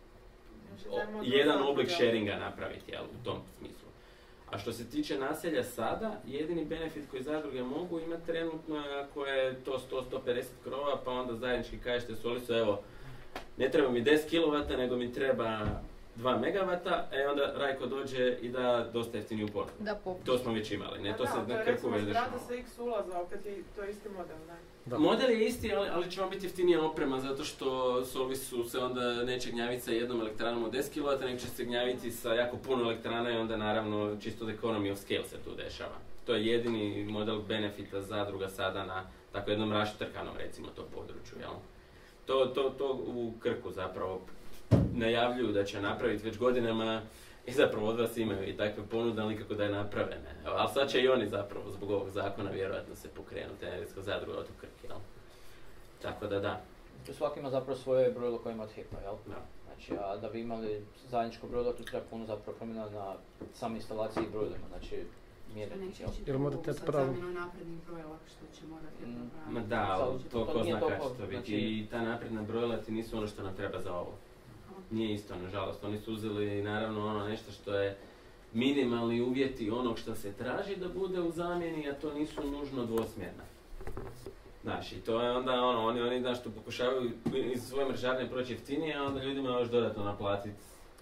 jedan oblik sharinga napraviti, jel, u tom smislu. A što se tiče naselja sada, jedini benefit koji zadruge mogu imati trenutno je ako je to 100-150 krova, pa onda zajednički kažete Solisu, evo, ne treba mi 10 kW, nego mi treba 2 MW, onda Rajko dođe i da dosta jeftiniju ponudu. To smo već imali, ne? To se na Krku već dešava. Zgrada sa X ulaza, opet to je isti model, ne? Da. Model je isti, ali će vam biti jeftinija oprema, zato što Solisu se onda neće gnjaviti sa jednom elektranom od 10 kW, nego će se gnjaviti sa jako puno elektrana i onda naravno čisto od economy of scale se tu dešava. To je jedini model benefita zadruga sada na tako jednom raštrkanom, recimo, to području, jel? To u Krku zapravo najavljuju da će napraviti već godinama i zapravo od vas imaju i takve ponude, ali nikako da je napravene. Ali sad će i oni zapravo zbog ovog zakona vjerojatno se pokrenuti, energetska zadruga od Krke, jel? Tako da. Svaki ima zapravo svoje brojilo koje ima od HEP-a, jel? Da. Znači, a da bi imali zajedničko brojilo, tu treba puno zapravo promjena na sami instalaciji i brojilima, znači mjeriti, jel? Jer morate pravo... naprednih brojila što će morati napraviti. Ma da, to ko zna kada će to biti. I ta napredna brojila ti nisu ono što nam treba za ovo. Nije isto, nažalost. Oni su uzeli naravno ono nešto što je minimalni uvjeti onog što se traži da bude u zamjeni, a to nisu nužno dvosmjerna. Znaš, i to je onda ono, oni znaš, tu pokušavaju iz svoje mrežarne proći jeftinije, a onda ljudima još dodatno naplatiti.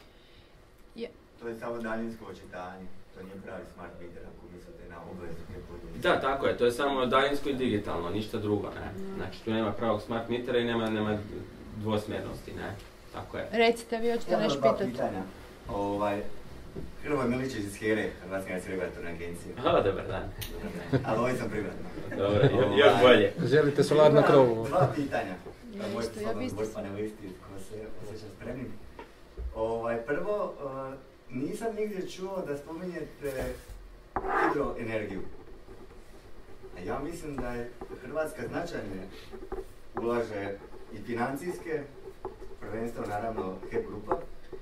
To je samo daljinsko očitanje, to nije pravi smart meter ako mislite na obvezu HEP-u. Da, tako je, to je samo daljinsko i digitalno, ništa drugo, ne. Znači tu nema pravog smart metera i nema dvosmjernosti, ne. Tako je. Recite, vi hoćete nešto pitati. Pitanja. Hrvoje Miličić iz HERE, Hrvatske regulatorne agencije. Dobar dan. Ali ovaj sam privatno. Dobro, još bolje. Želite solar na krovu? Dva pitanja. Moji panelisti koji se osjećam spremnim. Prvo, nisam nigdje čuo da spominjete hidroenergiju. Ja mislim da je Hrvatska značajno ulaže i financijske, prvenstveno naravno HEP grupa,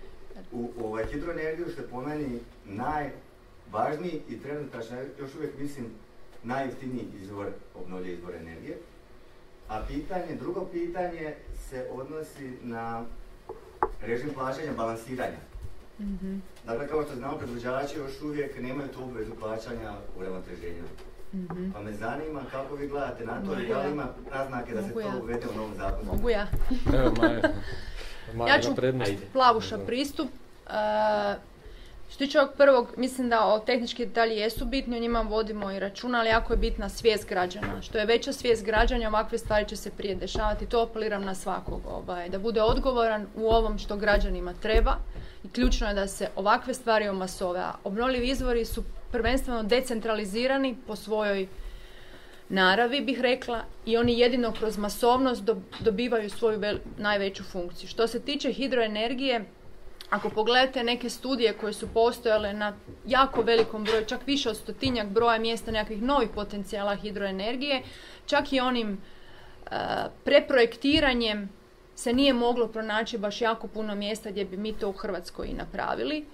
u hidroenergiju, što je po meni najvažniji i trenutačno još uvijek mislim najjeftiniji obnovljivi izvor energije. A drugo pitanje se odnosi na režim plaćanja balansiranja. Mm-hmm. Dakle, kao što znamo, proizvođači još uvijek nemaju tu obvezu plaćanja uravnoteženja. Mm-hmm. Pa me zanima kako vi gledate na to i da li ima naznake da se to uvede u novom zakonu. Mogu ja? Ja ću plavuša pristup. Što tiče ovog prvog, mislim da tehnički detalji jesu bitni, o njima vodimo i računa, ali jako je bitna svijest građana. Što je veća svijest građana, ovakve stvari će se prije dešavati. To apeliram na svakog, da bude odgovoran u ovom što građanima treba. I ključno je da se ovakve stvari omasove. Obnovljivi izvori su prvenstveno decentralizirani po svojoj naravi, bih rekla, i oni jedino kroz masovnost dobivaju svoju najveću funkciju. Što se tiče hidroenergije, ako pogledate neke studije koje su postojale na jako velikom broju, čak više od 100-tinjak broja mjesta nekakvih novih potencijala hidroenergije, čak i onim preprojektiranjem se nije moglo pronaći baš jako puno mjesta gdje bi mi to u Hrvatskoj i napravili.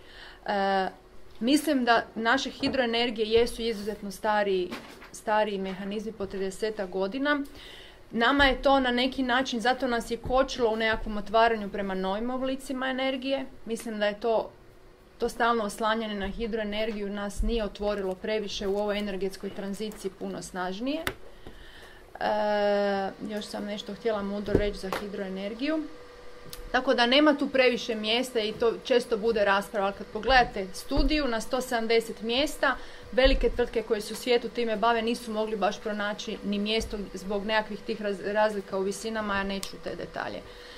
Mislim da naše hidroenergije jesu izuzetno stariji mehanizmi po 30 godina. Nama je to na neki način, zato nas je kočilo u nekakvom otvaranju prema novim oblicima energije. Mislim da je to stalno oslanjanje na hidroenergiju nas nije otvorilo previše u ovoj energetskoj tranziciji puno snažnije. Još sam nešto htjela mudro reći za hidroenergiju. Tako da nema tu previše mjesta i to često bude rasprava. Ali kad pogledate studiju na 170 mjesta, velike tvrtke koje se u svijetu time bave nisu mogli baš pronaći ni mjesto zbog nekakvih tih razlika u visinama, ja neću te detalje.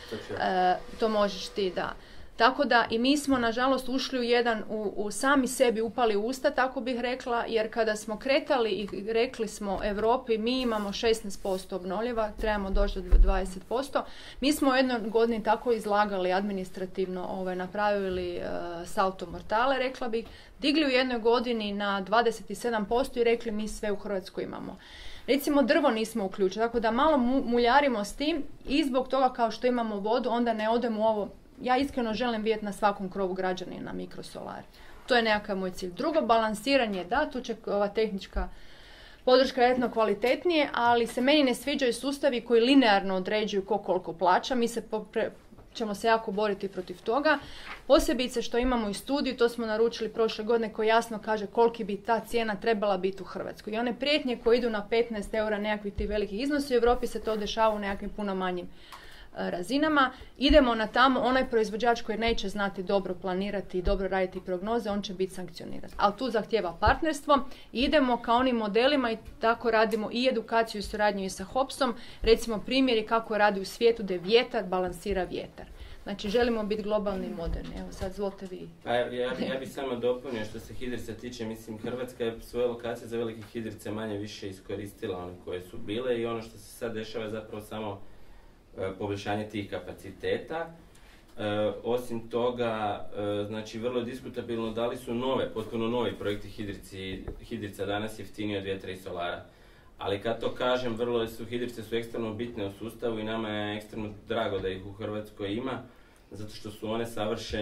To možeš ti, da. Tako da i mi smo nažalost ušli u jedan, u sami sebi upali u usta, tako bih rekla, jer kada smo kretali i rekli smo Europi mi imamo 16% obnovljiva, trebamo doći do 20%, mi smo u jednoj godini tako izlagali administrativno, napravili salto mortale, rekla bih, digli u jednoj godini na 27% i rekli mi sve u Hrvatskoj imamo. Recimo drvo nismo uključili, tako da malo muljarimo s tim i zbog toga kao što imamo vodu, onda ne odemo u ovo. Ja iskreno želim vidjeti na svakom krovu građanina mikrosolar. To je nekakav moj cilj. Drugo, balansiranje, da, tu će ova tehnička podrška vjerojatno kvalitetnije, ali se meni ne sviđaju sustavi koji linearno određuju ko koliko plaća. Mi ćemo se jako boriti protiv toga. Posebice što imamo i studiju, to smo naručili prošle godine, koji jasno kaže koliki bi ta cijena trebala biti u Hrvatskoj. I one prijetnje koje idu na 15 eura nekakvih tih velikih iznosa, u Europi se to dešava u nekakvim puno manjim razinama. Idemo na tamo, onaj proizvođač koji neće znati dobro planirati i dobro raditi prognoze, on će biti sankcioniran. Ali tu zahtijeva partnerstvo. Idemo ka onim modelima i tako radimo i edukaciju i suradnju i sa HOPS-om. Recimo primjeri kako radi u svijetu gdje vjetar balansira vjetar. Znači želimo biti globalni i moderni. Evo sad zvolite vi. Ja bih samo dopunio što se hidrica tiče. Mislim, Hrvatska je svoje lokacije za velike hidrice manje više iskoristila one koje su bile i ono što se sad dešava je zapravo samo poboljšanje tih kapaciteta. Osim toga, znači vrlo je diskutabilno da li su potpuno novi projekti hidrica danas jeftiniji od vjetra i solara. Ali kad to kažem, hidrice su ekstremno bitne u sustavu i nama je ekstremno drago da ih u Hrvatskoj ima, zato što su one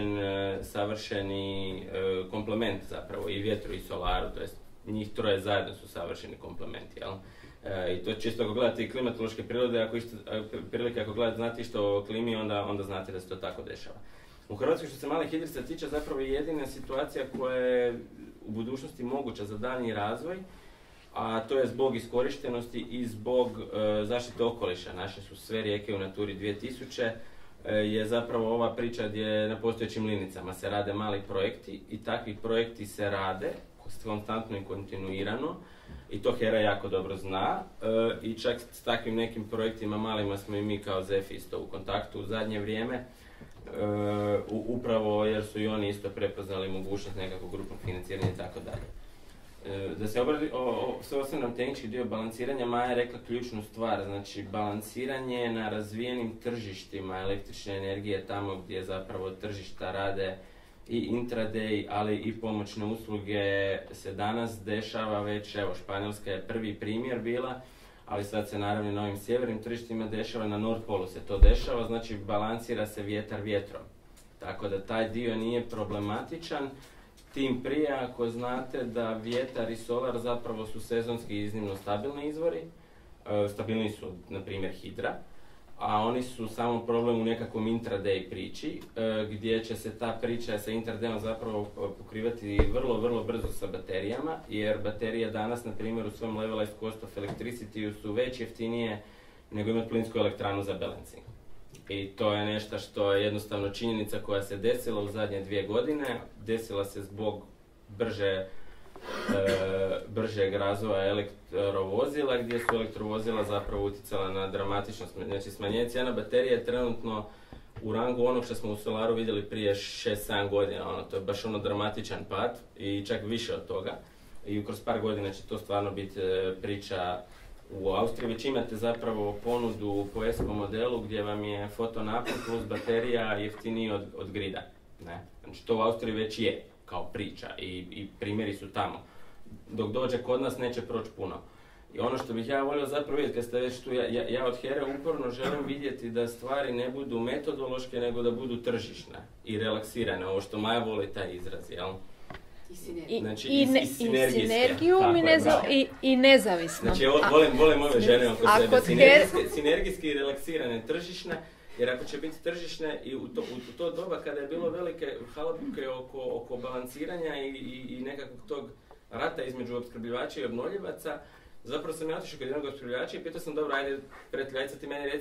savršeni komplement zapravo i vjetru i solaru, to jest njih troje zajedno su savršeni komplementi, jel? I to čisto ako gledate i klimatološke prilike, ako znate što o klimi, onda znate da se to tako dešava. U Hrvatskoj što se malih hidrica tiče zapravo je jedina situacija koja je u budućnosti moguća za daljnji razvoj, a to je zbog iskorištenosti i zbog zaštite okoliša. Naše su sve rijeke u Naturi 2000, je zapravo ova priča gdje na postojećim linicama se rade mali projekti i takvi projekti se rade konstantno i kontinuirano. I to HERA jako dobro zna i čak s takvim nekim projektima malima smo i mi kao ZEF isto u kontaktu u zadnje vrijeme, upravo jer su i oni isto prepoznali mogućnost nekakvog grupnog financiranja i tako dalje. Da se osvrnem tehnički dio balansiranja, Maja je rekla ključnu stvar, znači balansiranje na razvijenim tržištima električne energije tamo gdje zapravo tržišta rade i intraday, ali i pomoćne usluge se danas dešava već, evo Španjolska je prvi primjer bila, ali sad se naravno na ovim sjevernim tržištima dešava, na Nordpolu se to dešava, znači balansira se vjetar vjetrom. Tako da taj dio nije problematičan, tim prije ako znate da vjetar i solar zapravo su sezonski iznimno stabilni izvori, stabilni su na primjer hidra, a oni su samo problem u nekakvom intraday priči, gdje će se ta priča sa intradayom zapravo pokrivati vrlo brzo sa baterijama, jer baterije danas, na primjer, u svom levelized cost of electricity su već jeftinije nego imati plinsku elektranu za balancing. I to je nešto što je jednostavno činjenica koja se desila u zadnje 2 godine, desila se zbog bržeg razvoja elektrovozila, gdje su elektrovozila zapravo utjecala na dramatično smanjenje cijena baterije je trenutno u rangu onog što smo u solaru vidjeli prije 6-7 godina, to je baš dramatičan pad i čak više od toga. I kroz par godina će to stvarno biti priča. U Austriji već imate zapravo ponudu po ESCO modelu gdje vam je fotonapon plus baterija jeftiniji od grida. Znači to u Austriji već je kao priča i primjeri su tamo. Dok dođe kod nas neće proći puno. I ono što bih ja volio zapravo vidjeti, kad ste već tu, ja od HERA uporno želim vidjeti da stvari ne budu metodološke, nego da budu tržišne i relaksirane, ovo što Maja voli taj izraz, jel? Znači, i sinergiju i nezavisno. Znači, volim ove žene oko sebe, sinergijski i relaksirane, tržišne, jer ako će biti tržišne i u to doba kada je bilo velike halabuke oko balansiranja i nekakvog tog rata između opskrbljivača i obnovljivaca, zapravo sam ja otišao kod jednog opskrbljivača i pitao sam, dobro, ajde, prijateljica, ti meni reci,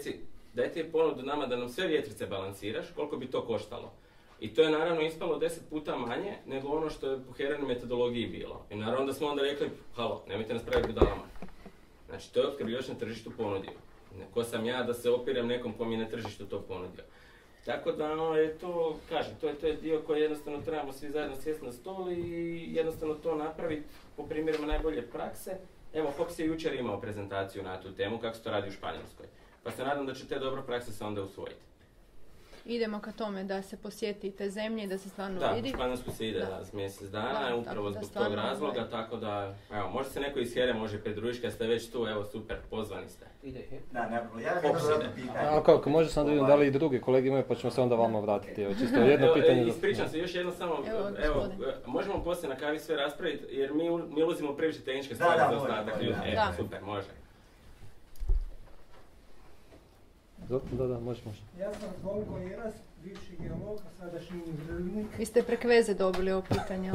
daj ti ponudu nama da nam sve vjetrice balansiraš, koliko bi to koštalo. I to je naravno ispalo 10 puta manje nego ono što je po HERA-noj metodologiji bilo. I naravno da smo onda rekli, halo, nemojte nas praviti budalama. Znači, to je opskrbljivač na tržištu ponudio. Ko sam ja da se opirem nekom ko mi je na tržištu to ponudio. Tako da je to, kažem, to je dio koji jednostavno trebamo svi zajedno sjesti na stol i jednostavno to napraviti po primjerima najbolje prakse. Evo, Fox je jučer imao prezentaciju na tu temu kako se to radi u Španjolskoj. Pa se nadam da će te dobre prakse se onda usvojiti. Idemo ka tome da se posjeti te zemlje i da se stvarno vidi. Da, u Španjolsku se ide s mjesec dana, upravo zbog tog razloga, tako da, evo, možda se neko iz HERA može pridružiti, kad ste već tu, evo, super, pozvani ste. Da, ne, ja bih jedno pitanje. Ako može sam da vidim da li i drugi kolegi imaju, pa ćemo se onda vama vratiti. Evo, čisto jedno pitanje. Ispričam se, još jedno samo, evo, možemo poslije na kavi sve raspraviti, jer mi ulazimo previše tehničke stvari za ostatak ljudi. Evo, super, može. Da, može. Ja sam Zvonko Jeras, bivši geolog, a sadašnji izravnik. Vi ste prek veze dobili ovo pitanje.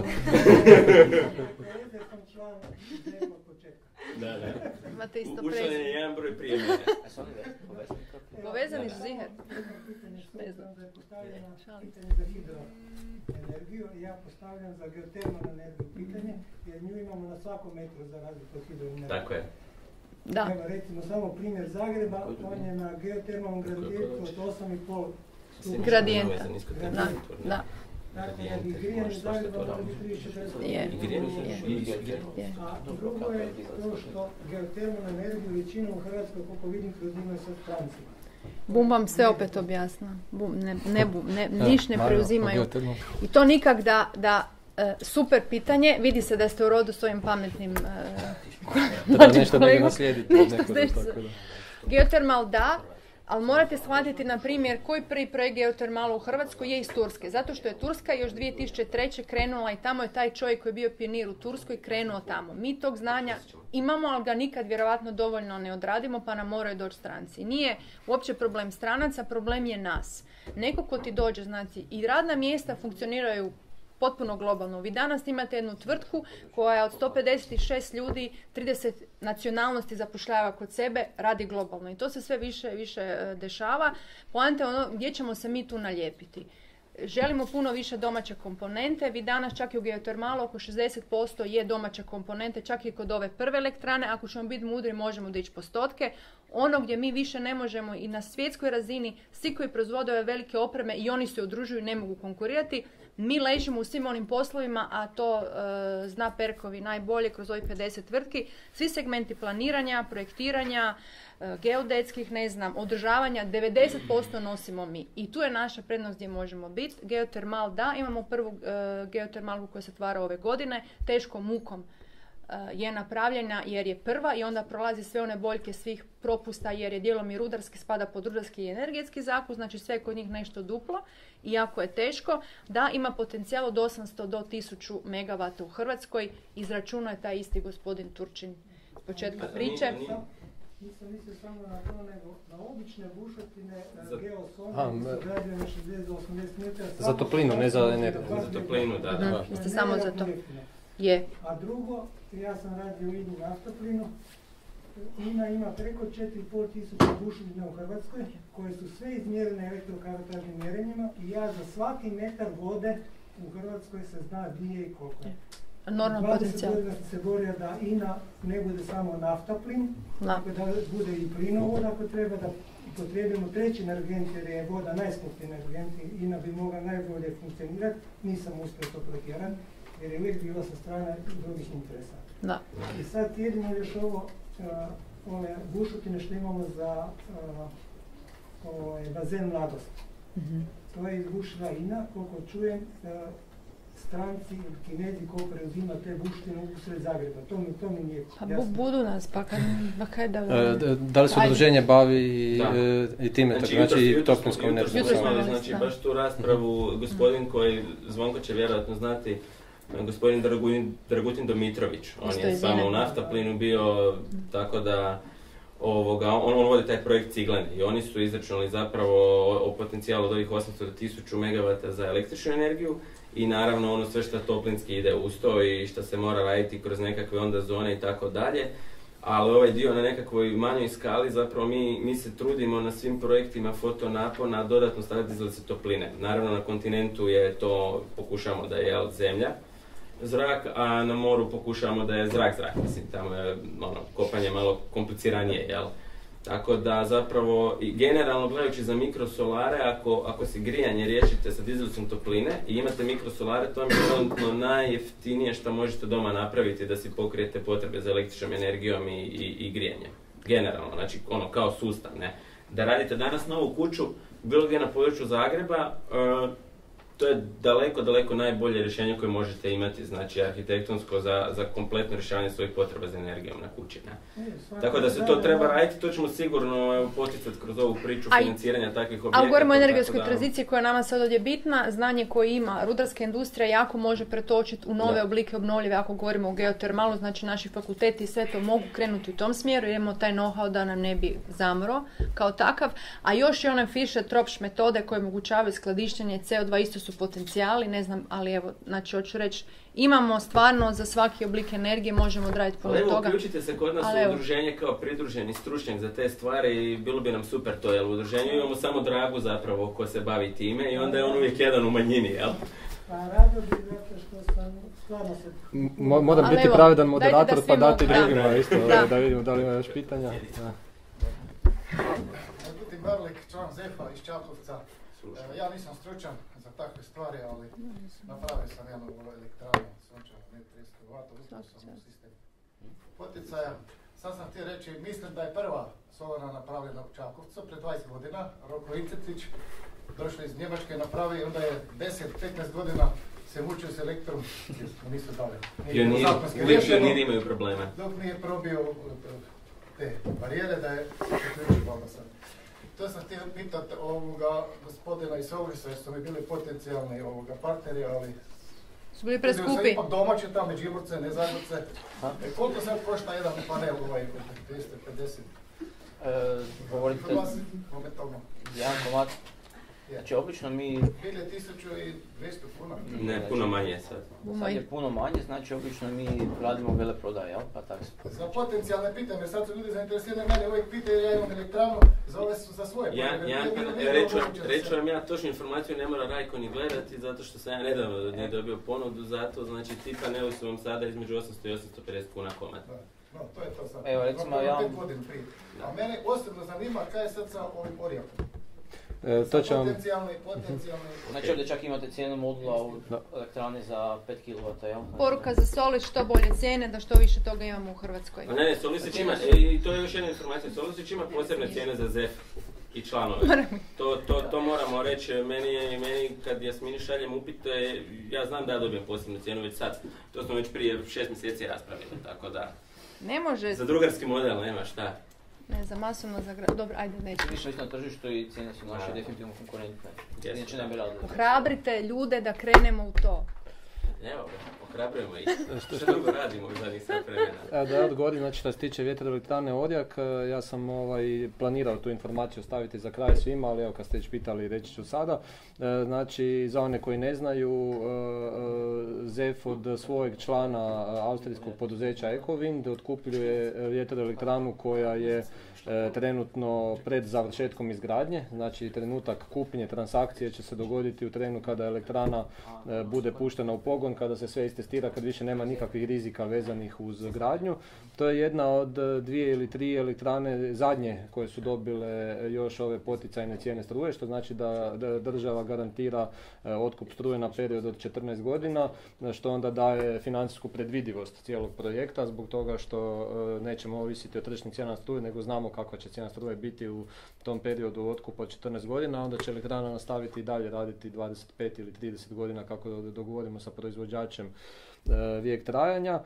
Prek sam član izravnog početka. Da. Imate isto Ušao je jedan broj prije mene. Povezani su ziher. Ne znam da je postavljeno pitanje za hidroenergiju, ja postavljam za geotermalnu energiju pitanje, jer nju imamo na svakom metru za razliku od hidroenergije. Tako je. Da. Evo recimo samo primjer Zagreba, on je na geotermalnom gradijentu od 8,5 stupnja. Gradijenta. Da. Dakle, da bi grijanje Zagreba mora biti 30-40%. A drugo je to što geotermalnu energiju većinu u Hrvatskoj, koliko vidim, preuzimaju sad stranci. Bum vam sve opet objasna. Niš ne preuzimaju. I to nikak da super pitanje, vidi se da ste u rodu s ovim pametnim nešto ne naslijediti. Geotermal da, ali morate shvatiti, na primjer, koji prvi projekt geotermala u Hrvatskoj je iz Turske. Zato što je Turska još 2003. krenula i tamo je taj čovjek koji je bio pionir u Turskoj krenuo tamo. Mi tog znanja imamo, ali ga nikad vjerovatno dovoljno ne odradimo, pa nam moraju doći stranci. Nije uopće problem stranaca, problem je nas. Neko ko ti dođe, znači, i radna mjesta funkcioniraju potpuno globalno. Vi danas imate jednu tvrtku koja od 156 ljudi 30 nacionalnosti zapošljava kod sebe, radi globalno. I to se sve više i više dešava. Poanta je ono gdje ćemo se mi tu nalijepiti. Želimo puno više domaće komponente. Vi danas čak i u geotermalu oko 60% je domaće komponente, čak i kod ove prve elektrane. Ako ćemo biti mudri, možemo dići postotke. Ono gdje mi više ne možemo i na svjetskoj razini, svi koji proizvode ove velike opreme i oni se udružuju i ne mogu konkurirati, mi ležimo u svim onim poslovima, a to zna Perkovi najbolje kroz ovih 50 tvrtki. Svi segmenti planiranja, projektiranja, geodetskih, održavanja, 90% nosimo mi. I tu je naša prednost gdje možemo biti. Geotermal da, imamo prvu geotermalku koja se otvara ove godine, teškom mukom je napravljena jer je prva i onda prolazi sve one boljke svih propusta jer je dijelom i rudarski, spada pod rudarski i energetski zakup, znači sve kod njih nešto duplo, iako je teško, da ima potencijal od 800 do 1000 megavata u Hrvatskoj, izračunao je taj isti gospodin Turčin s početka priče. Nisam mislio samo na to, nego na obične bušotine geosonde su građene 60 do 80 metara. Za toplinu, ne za energiju. Za toplinu, da. Jeste samo za to. Je. A drugo, ja sam radio u INA naftoplinu. INA ima preko 4500 bušotina u Hrvatskoj, koje su sve izmjerene elektrokarotažnim mjerenjima i ja za svaki metar vode u Hrvatskoj se zna gdje i koliko je. Normalno potencijal. 20 godina se borio da INA ne bude samo naftoplin, nego da bude i plinovod ako treba, da potrebujemo treći energent jer je voda najskuplji energent i INA bi mogla najbolje funkcionirati. Nisam uspio to protjerati jer je uvijek bilo sa strane drugih interesa. Da. I sad jedino još ove bušotine što imamo za bazen Mladost. To je izbušila INA, koliko čujem, stranci ili Kinezi ko preuzima te buštine usred Zagreba. To mi nije jasno. Pa budu nas, pa kaj da... Da li se udruženje bavi i time, znači i toplinskom energijom? Znači baš tu raspravu, gospodin koji, Zvonko će vjerojatno znati, gospodin Dragutin Domitrović, on je samo u naftoplinu bio, tako da on vodi taj projekt Cigleni i oni su izračunali zapravo o potencijalu od ovih 800 do 1000 megavata za električnu energiju i naravno ono sve što toplinski ide uz to i što se mora raditi kroz nekakve onda zone i tako dalje. ali ovaj dio na nekakvoj manjoj skali, zapravo mi se trudimo na svim projektima fotonapona dodatno staviti izlaze topline. Naravno na kontinentu je to, pokušamo da je zemlja, zrak, a na moru pokušamo da je zrak. Mislim, tamo je kopanje malo kompliciranije, jel? Tako da zapravo, i generalno gledajući za mikrosolare, ako si grijanje riješite sa dizelicom topline i imate mikrosolare, to je trenutno najjeftinije što možete doma napraviti da si pokrijete potrebe za električnom energijom i grijanjem. Generalno, znači kao sustav, ne. Da radite danas novu kuću, bilo gdje na području Zagreba, to je daleko najbolje rješenje koje možete imati, znači arhitektonsko za kompletno rješavanje svojih potreba za energijom na kući. Ne? Tako da se to treba raditi, to ćemo sigurno poticati kroz ovu priču financiranja takvih objekata. Ali govorimo o energetskoj tranziciji koja je nama sad ovdje bitna, znanje koje ima rudarska industrija jako može pretočiti u nove oblike obnovljive, ako govorimo o geotermalu, znači naši fakulteti i sve to mogu krenuti u tom smjeru, jer imamo taj know-how da nam ne bi zamro kao takav, a još i one Fischer-Tropsch metode koje omogućavaju skladištenje CO2 isto su potencijali, ne znam, ali evo, znači hoću reći, imamo stvarno za svaki oblik energije, možemo odraditi puno toga. Ali uključite se kod nas u udruženje kao pridruženi stručnjak za te stvari i bilo bi nam super to, jer u udruženju imamo samo Dragu zapravo ko se bavi time i onda je on uvijek jedan u manjini, jel? Pa rado bi zato što sam stvarno se... Moram biti pravedan moderator pa dati drugima isto, da vidimo da li ima još pitanja. Gutin Barlik, član ZEF-a iz Čakovca. Ja nisam stručan za takve stvari, ali napravio sam jednu elektranu sunčanu, ne 30 W, uspio sam u sistem poticaja. Sad sam htio reći, mislim da je prva solarna napravljena u Čakovcu pred 20 godina, Roko Incetić, došao iz Njemačke, napravi, onda je 10-15 godina se mučio s elektrom, nisu dali. Uvijek pioniri imaju probleme. Dok nije probio te barijere da je uključio valjda sad. To sam htio pitati gospodina iz Ovrisa, jer su mi bili potencijalni partneri, ali... Su bili preskupi. Ipak domaće tamo, Međimurce, ne Zagorce. Koliko sad košta jedan panel 250? Govorite... Jedan komad. Znači, obično mi... 1200 kuna. Ne, puno manje sad. Sad je puno manje, znači obično mi radimo veleprodaje, jel? Pa tako se... Za potencijalne pitanje, jer sad su ljudi zainteresirani, mene uvijek pitaju, ja imam elektranu, za svoje potrebe. Reću vam ja točnu informaciju, ne mora Rajko ni gledati, zato što sam ja nedavno ne dobio ponudu za to, znači ti paneli su vam sada između 800 i 850 kuna komad. No, to je to sad. Evo, recimo ja... A mene osobno zanima kaj je sad sa ovim Orijakom. Potencijalni. Znači ovdje čak imate cijenu modula u elektrani za 5 kW, jel? Poruka za Solić, što bolje cijene, da što više toga imamo u Hrvatskoj. Ne, Solisić ima, i to je još jedna informacija, Solisić ima posebne cijene za ZEF i članove. To moramo reći, meni kad Jasmini šaljem upite, ja znam da ja dobijem posebnu cijenu već sad. To smo već prije 6 mjeseci raspravili, tako da... Ne može... Za drugarski model nema šta. Ne, za masovno, dobro, ajde, neće. Više na tržištu i cijene su naše definitivno konkurentne. Inače ne bi radili. Ohrabrite ljude da krenemo u to. Evo ga, ohrabrujemo ih. Što drugo radimo u zadnjih sat vremena? Da odgovorim, znači što se tiče vjetroelektrane Orjak, ja sam planirao tu informaciju staviti za kraj svima, ali evo kad ste već pitali reći ću sada. Znači za one koji ne znaju, ZEF od svojeg člana austrijskog poduzeća Ecowind otkupljuje vjetroelektranu koja je trenutno pred završetkom izgradnje, znači trenutak kupnje transakcije će se dogoditi u trenu kada elektrana bude puštena u pogon, kada se sve istestira, kad više nema nikakvih rizika vezanih uz gradnju. To je jedna od 2 ili 3 elektrane zadnje koje su dobile još ove poticajne cijene struje, što znači da država garantira otkup struje na period od 14 godina, što onda daje financijsku predvidivost cijelog projekta, zbog toga što nećemo ovisiti o tržišnim cijenama struje, nego znamo kakva će cijena struje biti u tom periodu otkupa od 14 godina, onda će elektrana nastaviti i dalje raditi 25 ili 30 godina kako dogovorimo sa proizvođačem vijek trajanja.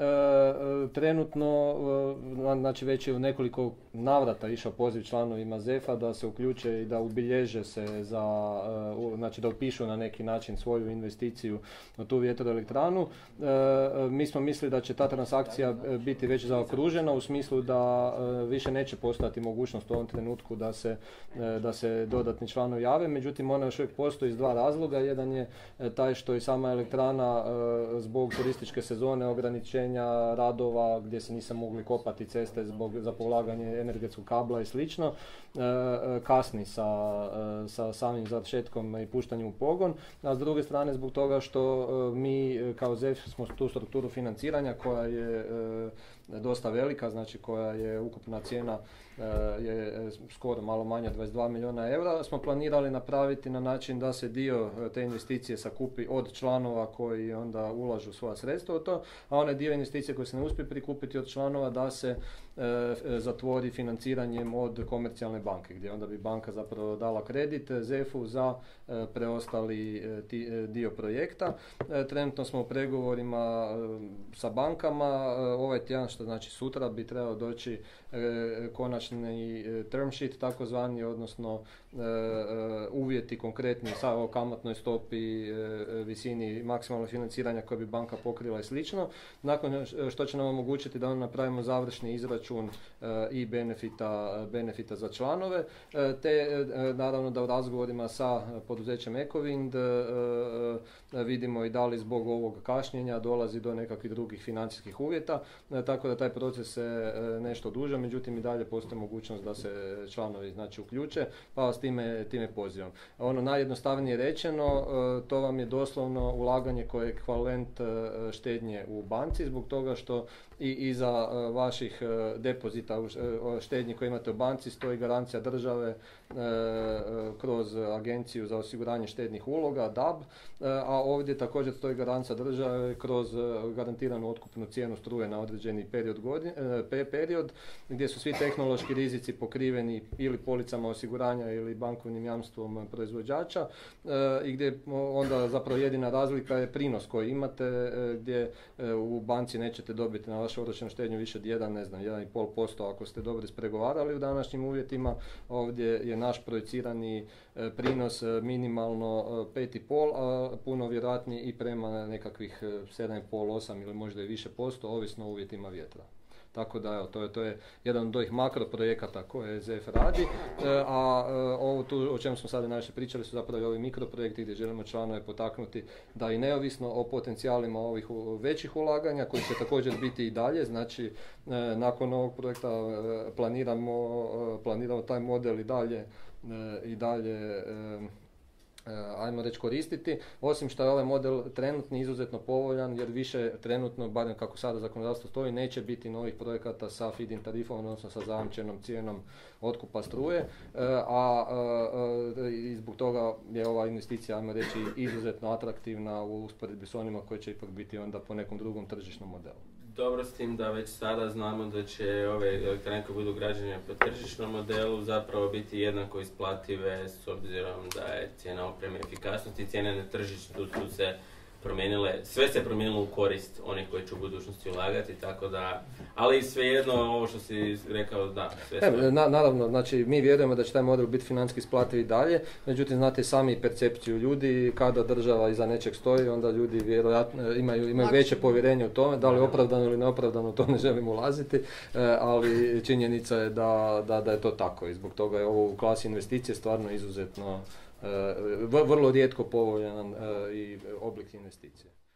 Trenutno, znači već je u nekoliko navrata išao poziv članovima ZEF-a da se uključe i da ubilježe se znači da upišu na neki način svoju investiciju na tu vjetroelektranu. Mi smo mislili da će ta transakcija biti već zaokružena u smislu da više neće postojati mogućnost u ovom trenutku da se dodatni članovi jave, međutim ona još uvijek postoji iz dva razloga. Jedan je taj što i sama elektrana zbog turističke sezone, ograničenja radova gdje se nisu mogli kopati ceste za polaganje energetskog kabla i slično, kasni sa samim završetkom i puštanjem u pogon, a s druge strane zbog toga što mi kao ZEF smo tu strukturu financiranja koja je dosta velika, znači koja je ukupna cijena je skoro malo manja 22 milijuna eura, smo planirali napraviti na način da se dio te investicije sakupi od članova koji onda ulažu svoja sredstva u to, a one dio investicije koje se ne uspije prikupiti od članova da se zatvori financiranjem od komercijalne banke, gdje onda bi banka zapravo dala kredit ZEF-u za preostali dio projekta. Trenutno smo u pregovorima sa bankama, ovaj tjedan, što znači sutra, bi trebao doći konačni term sheet takozvani, odnosno uvjeti konkretni o kamatnoj stopi, visini maksimalnog financiranja koje bi banka pokrila i slično, nakon što će nam omogućiti da napravimo završni izračun i benefita za članove, te naravno da u razgovorima sa poduzećem Ecowind vidimo i da li zbog ovog kašnjenja dolazi do nekakvih drugih financijskih uvjeta, tako da taj proces se nešto duže, međutim i dalje postoji mogućnost da se članovi znači uključe, pa vas time pozivam. Ono najjednostavnije rečeno, to vam je doslovno ulaganje koje je ekvivalent štednje u banci, zbog toga što i iza vaših depozita štednji koje imate u banci stoji garancija države kroz Agenciju za osiguranje štednih uloga, DAB, a ovdje također stoji garancija države kroz garantiranu otkupnu cijenu struje na određeni period, gdje su svi tehnološki rizici pokriveni ili policama osiguranja ili bankovnim jamstvom proizvođača, i gdje onda zapravo jedina razlika je prinos koji imate, gdje u banci nećete dobiti na vašu oročenu štednju više od 1,5% ako ste dobro ispregovarali u današnjim uvjetima. Ovdje je naš projicirani prinos minimalno 5,5, a puno vjerojatniji i prema nekakvih 7,5, 8 ili možda i više posto, ovisno o uvjetima vjetra. Tako da evo, to je jedan od ovih makro projekata koje ZEF radi, a ovo tu o čemu smo sada najviše pričali su zapravo i ovi mikroprojekti gdje želimo članove potaknuti da i neovisno o potencijalima ovih većih ulaganja, koji će također biti i dalje, znači nakon ovog projekta planiramo taj model i dalje ajmo reći koristiti, osim što je ovaj model trenutni izuzetno povoljan, jer više trenutno, barem kako sada zakonodavstvo stoji, neće biti novih projekata sa feed-in tarifom, odnosno sa zajamčenom cijenom otkupa struje, i zbog toga je ova investicija, ajmo reći, izuzetno atraktivna u usporedbi s onima koji će ipak biti onda po nekom drugom tržišnom modelu. Dobro, s tim da već sada znamo da će ove elektrane koje budu građene po tržišnom modelu zapravo biti jednako isplative s obzirom da je cijena opreme efikasnosti, cijene na tržištu su se promijenile, sve se promijenilo u korist onih koji će u budućnosti ulagati, tako da, ali svejedno ovo što si rekao, da, sve stoji. Naravno, znači mi vjerujemo da će taj model biti financijski isplativ i dalje, međutim znate sami percepciju ljudi, kada država iza nečeg stoji, onda ljudi vjerojatno imaju veće povjerenje u tome, da li opravdano ili neopravdano, to ne želim ulaziti, ali činjenica je da je to tako i zbog toga je ovo u klasi investicije stvarno izuzetno vrlo rijetko povoljan i oblik investicije.